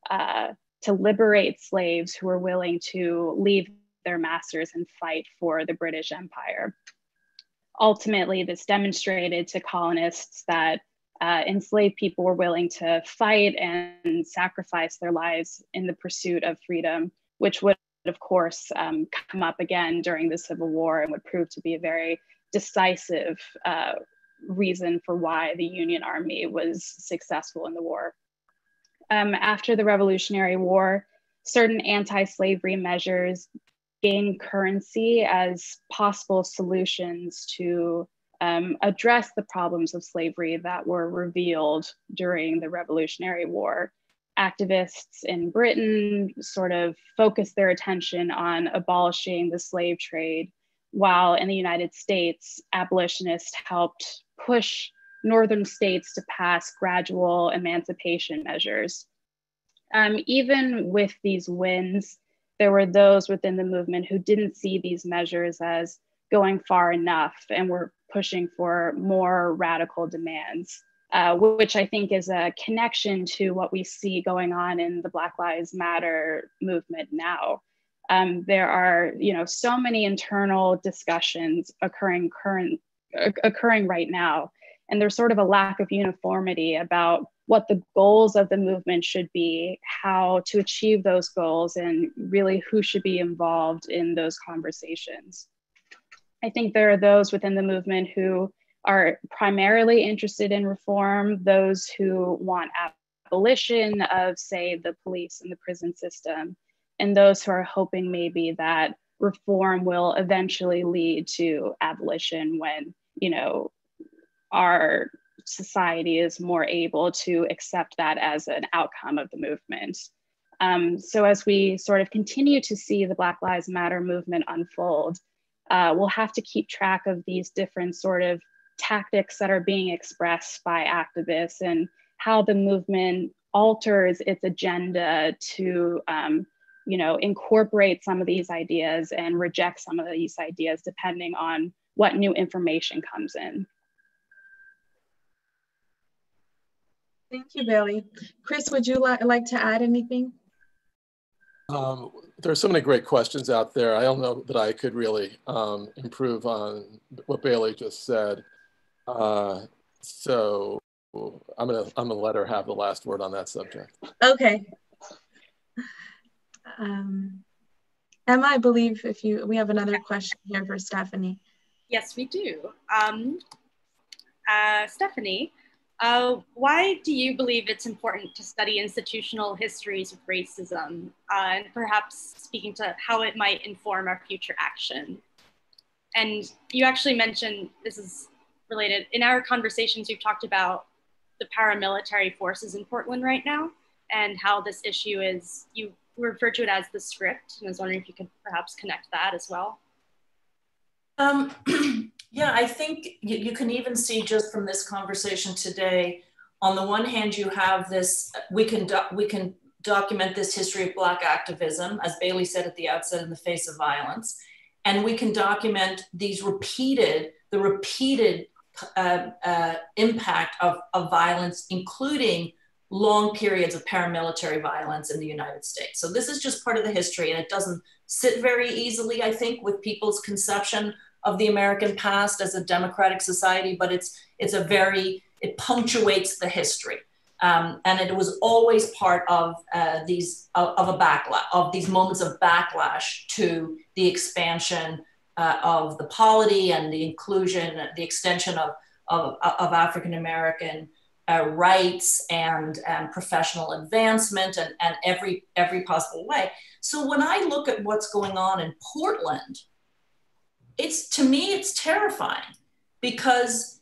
liberate slaves who were willing to leave their masters and fight for the British Empire. Ultimately, this demonstrated to colonists that enslaved people were willing to fight and sacrifice their lives in the pursuit of freedom, which would, of course, come up again during the Civil War and would prove to be a very decisive reason for why the Union Army was successful in the war. After the Revolutionary War, certain anti-slavery measures gained currency as possible solutions to address the problems of slavery that were revealed during the Revolutionary War. Activists in Britain sort of focused their attention on abolishing the slave trade, while in the United States, abolitionists helped push northern states to pass gradual emancipation measures. Even with these wins, there were those within the movement who didn't see these measures as going far enough and were pushing for more radical demands, which I think is a connection to what we see going on in the Black Lives Matter movement now. There are, so many internal discussions occurring right now, and there's sort of a lack of uniformity about what the goals of the movement should be, how to achieve those goals, and really who should be involved in those conversations. I think there are those within the movement who are primarily interested in reform, those who want abolition of, say, the police and the prison system, and those who are hoping maybe that reform will eventually lead to abolition when, our society is more able to accept that as an outcome of the movement. So as we sort of continue to see the Black Lives Matter movement unfold, we'll have to keep track of these different sort of tactics that are being expressed by activists and how the movement alters its agenda to incorporate some of these ideas and reject some of these ideas depending on what new information comes in. Thank you, Bailey. Chris, would you like to add anything? There are so many great questions out there. I don't know that I could really improve on what Bailey just said. So I'm gonna let her have the last word on that subject. Okay. Emma, I believe we have another question here for Stephanie. Yes, we do. Stephanie, why do you believe it's important to study institutional histories of racism, and perhaps speaking to how it might inform our future action? And you actually mentioned, this is related, in our conversations, you've talked about the paramilitary forces in Portland right now and how this issue is, you refer to it as the script, and I was wondering if you could perhaps connect that as well. Yeah, I think you can even see just from this conversation today, on the one hand, you have this, we can document this history of Black activism, as Bailey said at the outset, in the face of violence. And we can document the repeated impact of violence, including long periods of paramilitary violence in the United States. So this is just part of the history, and it doesn't sit very easily, I think, with people's conception of the American past as a democratic society, but it punctuates the history. And it was always part of these moments of backlash to the expansion of the polity and the inclusion, the extension of African American rights and professional advancement and every possible way. So when I look at what's going on in Portland, to me it's terrifying, because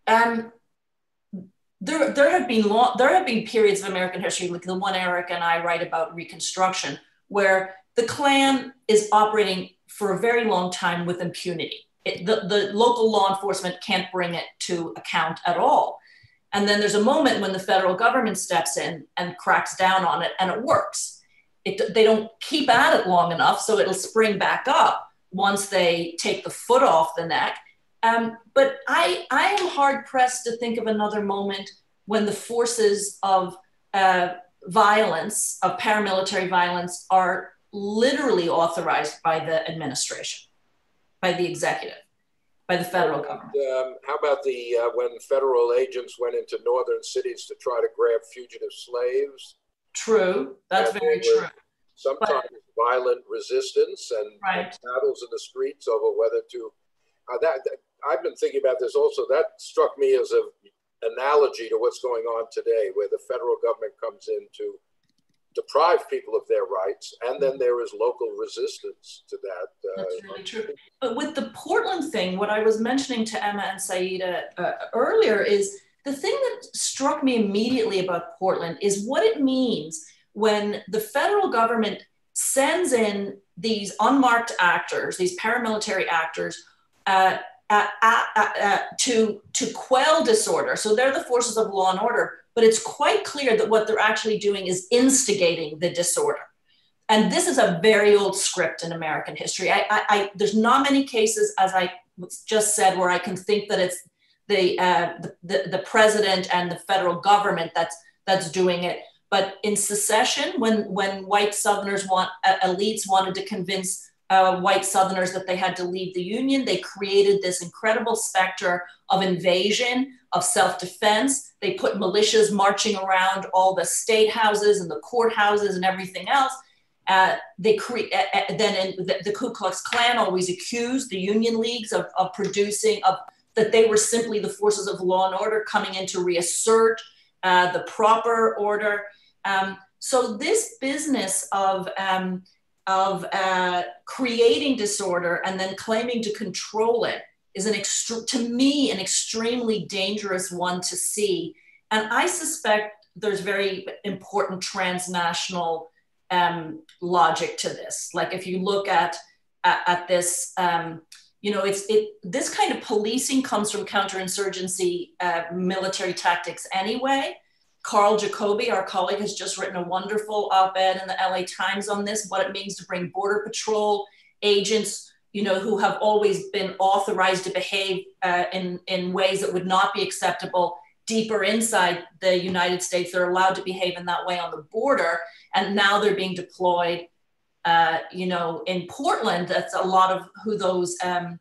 there have been periods of American history, like the one Eric and I write about, Reconstruction, where the Klan is operating for a very long time with impunity. The local law enforcement can't bring it to account at all. And then there's a moment when the federal government steps in and cracks down on it, and it works. They don't keep at it long enough, so it'll spring back up once they take the foot off the neck. But I am hard pressed to think of another moment when the forces of violence, of paramilitary violence, are literally authorized by the administration, by the executive, by the federal government. How about when federal agents went into northern cities to try to grab fugitive slaves? True, that's very true. Sometimes violent resistance and battles in the streets over whether to. I've been thinking about this also. That struck me as an analogy to what's going on today, where the federal government comes in to deprive people of their rights, and then there is local resistance to that. That's really true. But with the Portland thing, what I was mentioning to Emma and Saeeda earlier is the thing that struck me immediately about Portland is what it means when the federal government sends in these unmarked actors, these paramilitary actors, to quell disorder. So they're the forces of law and order, but it's quite clear that what they're actually doing is instigating the disorder. And this is a very old script in American history. There's not many cases, as I just said, where I can think that it's the president and the federal government that's doing it. But in secession, when white Southerners elites wanted to convince white Southerners that they had to leave the Union, they created this incredible specter of invasion, of self-defense. They put militias marching around all the state houses and the courthouses and everything else. Then the Ku Klux Klan always accused the Union Leagues of that they were simply the forces of law and order coming in to reassert the proper order. So this business of creating disorder and then claiming to control it is to me an extremely dangerous one to see. And I suspect there's very important transnational logic to this. Like if you look at this, this kind of policing comes from counterinsurgency military tactics anyway. Carl Jacoby, our colleague, has just written a wonderful op-ed in the LA Times on this, what it means to bring Border Patrol agents, who have always been authorized to behave in ways that would not be acceptable deeper inside the United States. They're allowed to behave in that way on the border. And now they're being deployed, in Portland. That's a lot of who those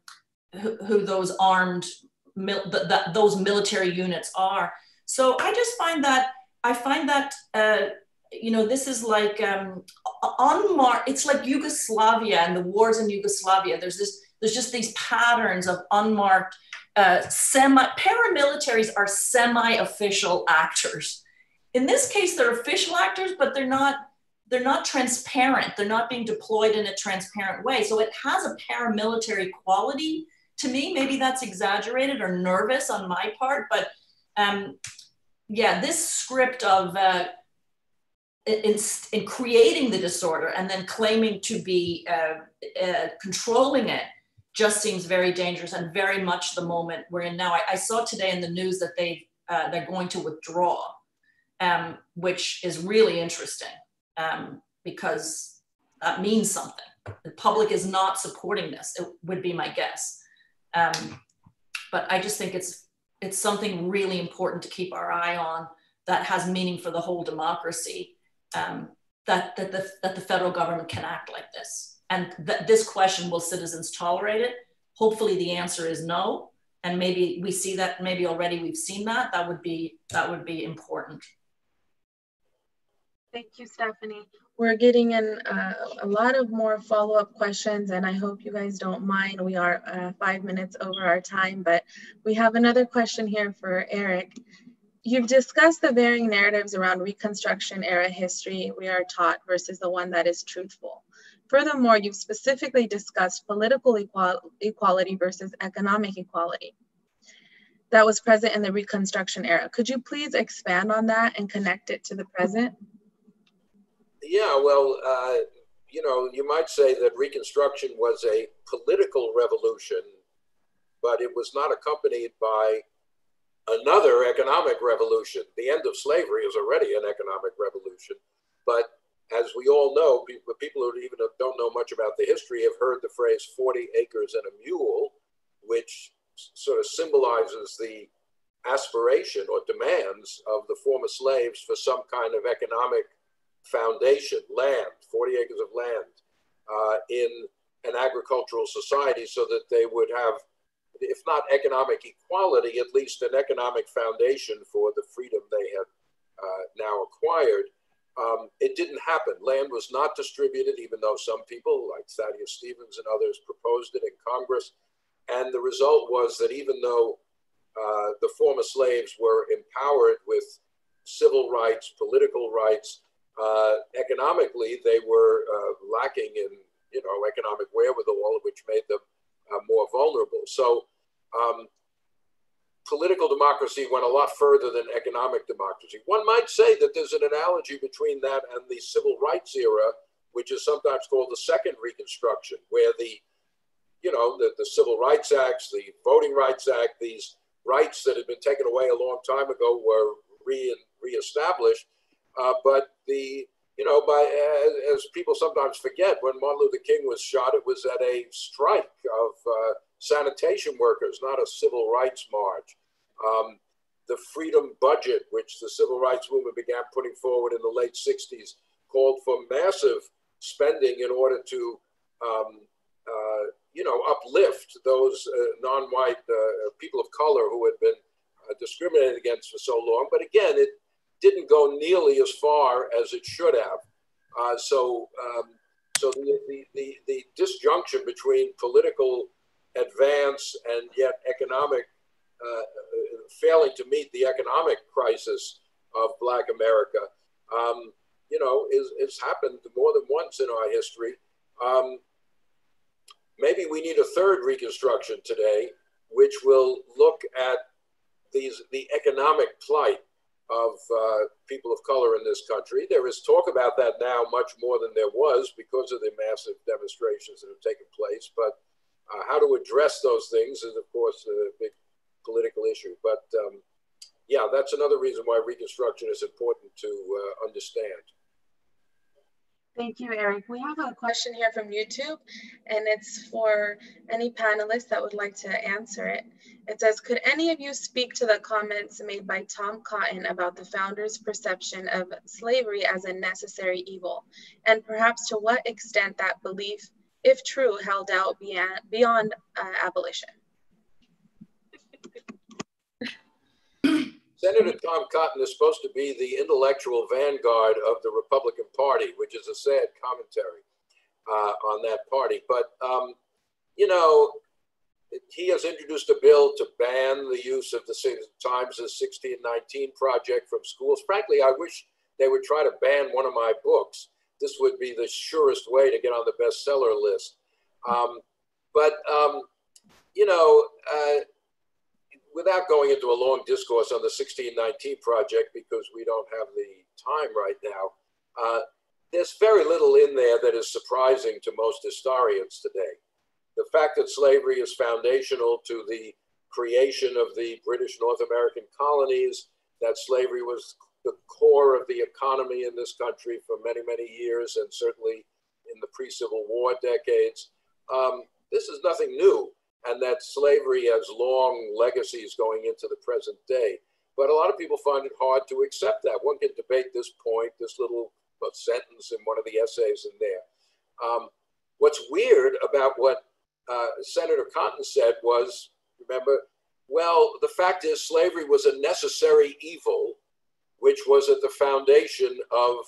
armed, those military units are. So I just find that, this is like it's like Yugoslavia and the wars in Yugoslavia. There's just these patterns of unmarked paramilitaries are semi-official actors. In this case, they're official actors, but they're not transparent. They're not being deployed in a transparent way. So it has a paramilitary quality to me. Maybe that's exaggerated or nervous on my part, but this script of in creating the disorder and then claiming to be controlling it just seems very dangerous and very much the moment we're in now. I saw today in the news that they're going to withdraw, which is really interesting because that means something. The public is not supporting this, it would be my guess. But I just think it's something really important to keep our eye on that has meaning for the whole democracy, that the federal government can act like this. And this question, will citizens tolerate it? Hopefully the answer is no. And maybe we see that, maybe already we've seen that. That would be important. Thank you, Stephanie. We're getting in a lot of more follow-up questions, and I hope you guys don't mind. We are 5 minutes over our time, but we have another question here for Eric. You've discussed the varying narratives around Reconstruction era history we are taught versus the one that is truthful. Furthermore, you've specifically discussed political equality versus economic equality that was present in the Reconstruction era. Could you please expand on that and connect it to the present? Yeah, well, you know, you might say that Reconstruction was a political revolution, but it was not accompanied by another economic revolution. The end of slavery is already an economic revolution, but as we all know, people who even don't know much about the history have heard the phrase 40 acres and a mule, which sort of symbolizes the aspiration or demands of the former slaves for some kind of economic foundation, land, 40 acres of land in an agricultural society so that they would have, if not economic equality, at least an economic foundation for the freedom they had now acquired. It didn't happen. Land was not distributed, even though some people like Thaddeus Stevens and others proposed it in Congress. And the result was that even though the former slaves were empowered with civil rights, political rights, economically they were lacking in, you know, economic wherewithal, which made them more vulnerable. So political democracy went a lot further than economic democracy. One might say that there's an analogy between that and the civil rights era, which is sometimes called the Second Reconstruction, where the Civil Rights Acts, the Voting Rights Act, these rights that had been taken away a long time ago were reestablished. But as people sometimes forget, when Martin Luther King was shot, it was at a strike of sanitation workers, not a civil rights march. The freedom budget, which the civil rights movement began putting forward in the late 60s, called for massive spending in order to uplift those non-white people of color who had been discriminated against for so long. But again, it didn't go nearly as far as it should have. So the disjunction between political advance and yet economic, failing to meet the economic crisis of Black America, is happened more than once in our history. Maybe we need a third Reconstruction today, which will look at the economic plight of people of color in this country. There is talk about that now much more than there was because of the massive demonstrations that have taken place. But how to address those things is, of course, a big political issue. But yeah, that's another reason why Reconstruction is important to understand. Thank you, Eric. We have a question here from YouTube, and it's for any panelists that would like to answer it. It says, could any of you speak to the comments made by Tom Cotton about the founders' perception of slavery as a necessary evil, and perhaps to what extent that belief, if true, held out beyond abolition? Senator Tom Cotton is supposed to be the intellectual vanguard of the Republican Party, which is a sad commentary on that party. But, he has introduced a bill to ban the use of the Times' 1619 Project from schools. Frankly, I wish they would try to ban one of my books. This would be the surest way to get on the bestseller list. Without going into a long discourse on the 1619 Project, because we don't have the time right now, there's very little in there that is surprising to most historians today. The fact that slavery is foundational to the creation of the British North American colonies, that slavery was the core of the economy in this country for many, many years, and certainly in the pre-Civil War decades. This is nothing new, and that slavery has long legacies going into the present day. But a lot of people find it hard to accept that. One can debate this point, this little sentence in one of the essays in there. What's weird about what Senator Cotton said was, remember, well, the fact is slavery was a necessary evil, which was at the foundation of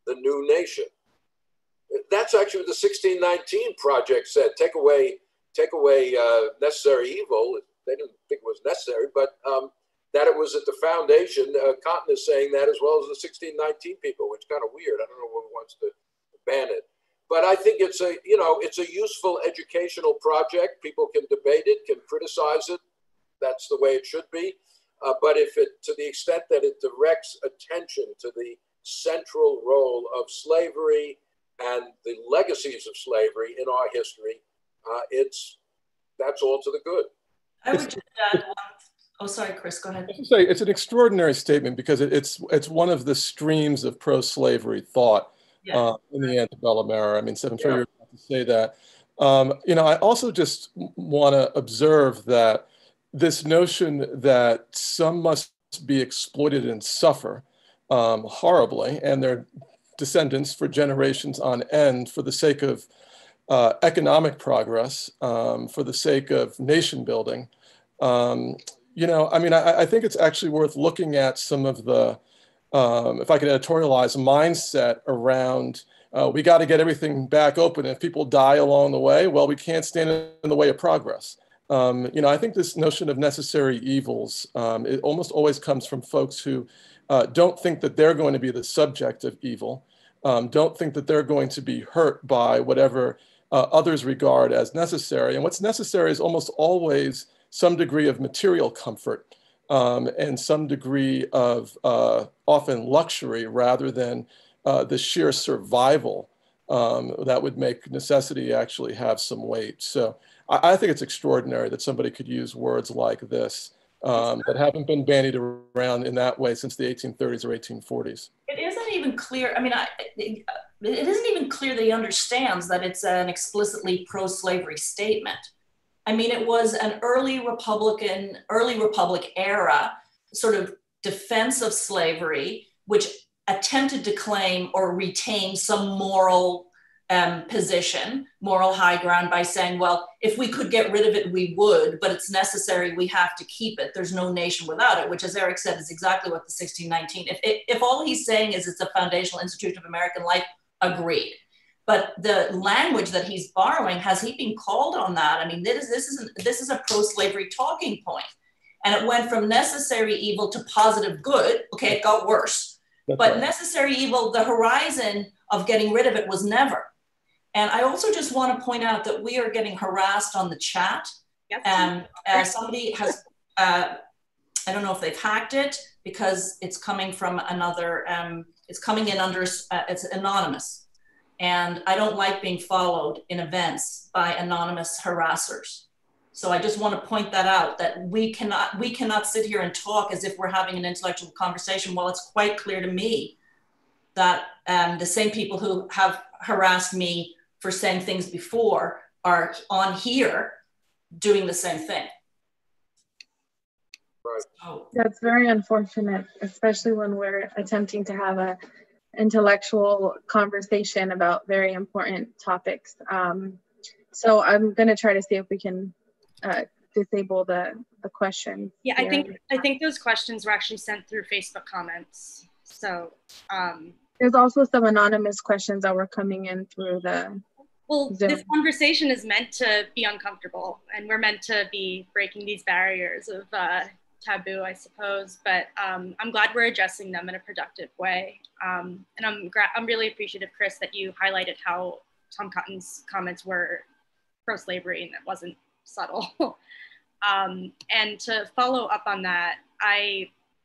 the new nation. That's actually what the 1619 project said. Take away necessary evil. They didn't think it was necessary, but that it was at the foundation. Cotton is saying that as well as the 1619 people, which is kind of weird. I don't know who wants to ban it. But I think it's a, it's a useful educational project. People can debate it, can criticize it. That's the way it should be. But if it, to the extent that it directs attention to the central role of slavery and the legacies of slavery in our history, that's all to the good. I would just add one. Oh, sorry, Chris, go ahead. I should say it's an extraordinary statement because it's one of the streams of pro-slavery thought in the antebellum era. I mean, so I'm sure you're about to say that. I also just want to observe that this notion that some must be exploited and suffer horribly, and their descendants for generations on end, for the sake of economic progress, for the sake of nation building. I think it's actually worth looking at some of the, if I could editorialize, mindset around we got to get everything back open. If people die along the way, well, we can't stand in the way of progress. I think this notion of necessary evils, it almost always comes from folks who don't think that they're going to be the subject of evil, don't think that they're going to be hurt by whatever others regard as necessary. And what's necessary is almost always some degree of material comfort and some degree of often luxury rather than the sheer survival that would make necessity actually have some weight. So I think it's extraordinary that somebody could use words like this that haven't been bandied around in that way since the 1830s or 1840s. It isn't even clear. I mean, it isn't even clear that he understands that it's an explicitly pro-slavery statement. I mean, it was an early Republic era sort of defense of slavery, which attempted to claim or retain some moral position, moral high ground by saying, well, if we could get rid of it, we would, but it's necessary, we have to keep it. There's no nation without it, which, as Eric said, is exactly what the 1619, if all he's saying is it's a foundational institution of American life, agreed. But the language that he's borrowing, has he been called on that? I mean, this is a pro-slavery talking point. And it went from necessary evil to positive good. Okay, it got worse. But necessary evil, the horizon of getting rid of it was never. And I also just want to point out that we are getting harassed on the chat. And somebody has, I don't know if they've hacked it because it's coming from another, it's coming in under, it's anonymous. And I don't like being followed in events by anonymous harassers. So I just want to point that out, that we cannot sit here and talk as if we're having an intellectual conversation. Well, it's quite clear to me that the same people who have harassed me for saying things before are on here doing the same thing. Right. So, That's very unfortunate, especially when we're attempting to have a intellectual conversation about very important topics. So I'm going to try to see if we can disable the question. Yeah, I think those questions were actually sent through Facebook comments. So there's also some anonymous questions that were coming in through the Zoom. This conversation is meant to be uncomfortable, and we're meant to be breaking these barriers of taboo, I suppose, but I'm glad we're addressing them in a productive way. And I'm really appreciative, Chris, that you highlighted how Tom Cotton's comments were pro-slavery and it wasn't subtle. And to follow up on that, I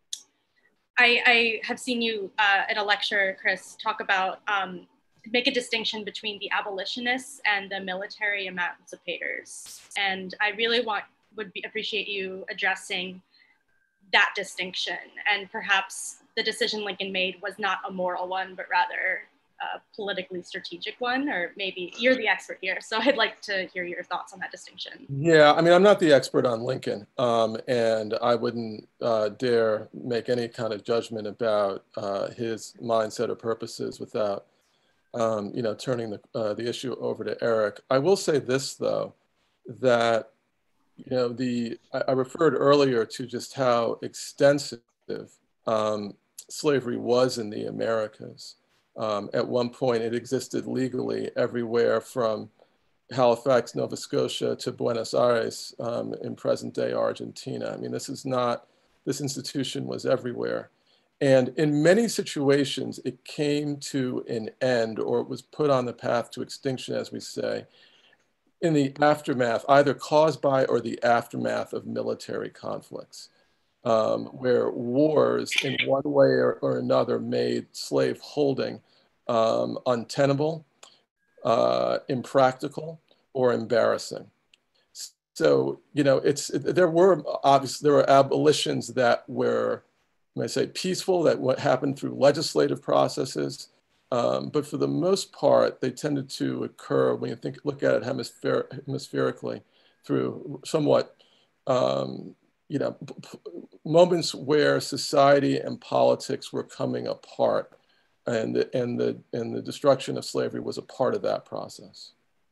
have seen you at a lecture, Chris, talk about, make a distinction between the abolitionists and the military emancipators. And I really appreciate you addressing that distinction, and perhaps the decision Lincoln made was not a moral one, but rather a politically strategic one, or maybe you're the expert here. So I'd like to hear your thoughts on that distinction. Yeah, I mean, I'm not the expert on Lincoln, and I wouldn't dare make any kind of judgment about his mindset or purposes without, turning the issue over to Eric. I will say this, though, that I referred earlier to just how extensive slavery was in the Americas. At one point, it existed legally everywhere from Halifax, Nova Scotia to Buenos Aires in present-day Argentina. I mean, this institution was everywhere. And in many situations, it came to an end, or it was put on the path to extinction, as we say, in the aftermath, either caused by or the aftermath of military conflicts, where wars in one way or another made slave holding untenable, impractical, or embarrassing. So, you know, there were abolitions that were, I say, peaceful, that happened through legislative processes. But for the most part, they tended to occur, when you look at it hemispherically, through somewhat, you know, moments where society and politics were coming apart, and the destruction of slavery was a part of that process.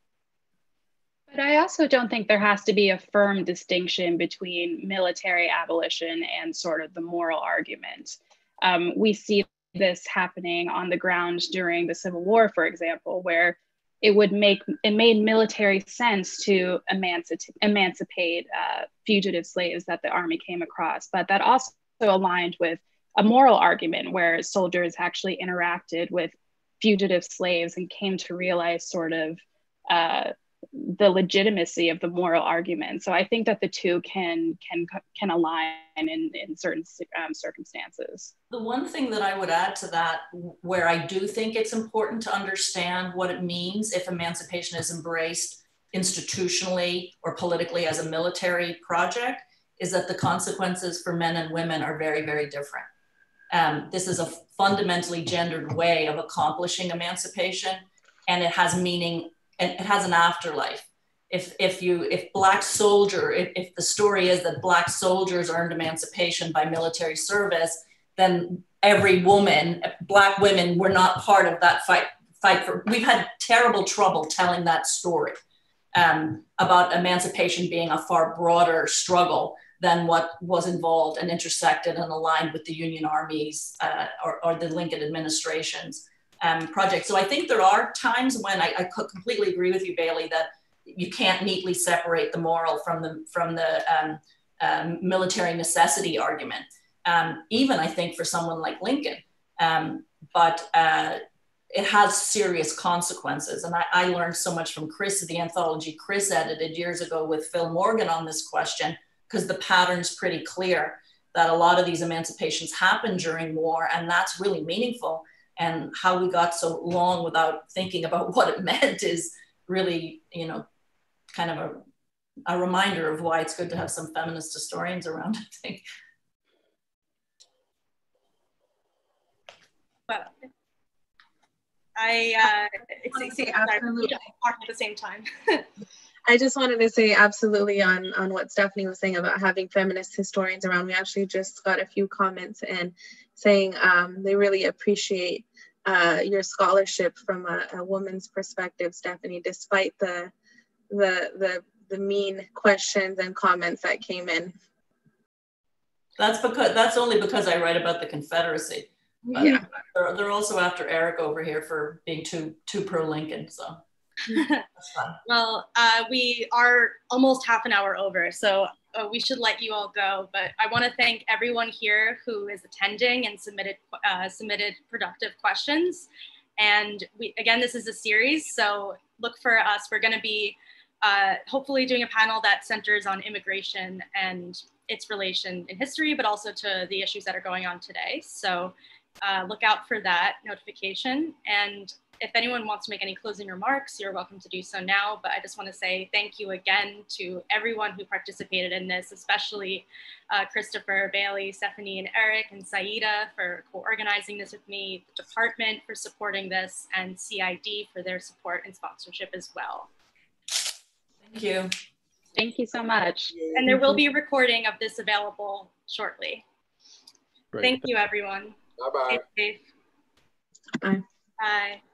But I also don't think there has to be a firm distinction between military abolition and sort of the moral argument. We see this happening on the ground during the Civil War, for example, where it made military sense to emancipate fugitive slaves that the army came across, but that also aligned with a moral argument where soldiers actually interacted with fugitive slaves and came to realize sort of the legitimacy of the moral argument. So I think that the two can align in certain circumstances. The one thing that I would add to that, where I do think it's important to understand what it means if emancipation is embraced institutionally or politically as a military project, is that the consequences for men and women are very, very different. This is a fundamentally gendered way of accomplishing emancipation, and it has meaning, and it has an afterlife. If the story is that Black soldiers earned emancipation by military service, then every woman, Black women, were not part of that fight for. We've had terrible trouble telling that story about emancipation being a far broader struggle than what was involved and intersected and aligned with the Union armies or the Lincoln administration's project. So I think there are times when I completely agree with you, Bailey, that you can't neatly separate the moral from the military necessity argument. Even I think for someone like Lincoln, but it has serious consequences. And I learned so much from Chris, the anthology Chris edited years ago with Phil Morgan on this question, because the pattern's pretty clear that a lot of these emancipations happen during war, and that's really meaningful. And how we got so long without thinking about what it meant is really, you know, kind of a reminder of why it's good to have some feminist historians around, I think. Well, absolutely. Talk at the same time. I just wanted to say absolutely on what Stephanie was saying about having feminist historians around. We actually just got a few comments in saying they really appreciate your scholarship from a woman's perspective, Stephanie, despite the mean questions and comments that came in. That's only because I write about the Confederacy. But yeah, they're also after Eric over here for being too pro Lincoln. So that's fun. Well, we are almost half an hour over, so we should let you all go. But I want to thank everyone here who is attending and submitted productive questions. And again, this is a series, so look for us. We're going to be hopefully doing a panel that centers on immigration and its relation in history, but also to the issues that are going on today. So look out for that notification. And if anyone wants to make any closing remarks, you're welcome to do so now. But I just want to say thank you again to everyone who participated in this, especially Christopher, Bailey, Stephanie, and Eric, and Saeeda for co-organizing this with me, the department for supporting this, and CID for their support and sponsorship as well. Thank you. Thank you so much. And there will be a recording of this available shortly. Great. Thank you, everyone. Bye-bye. Stay safe. Bye. Bye.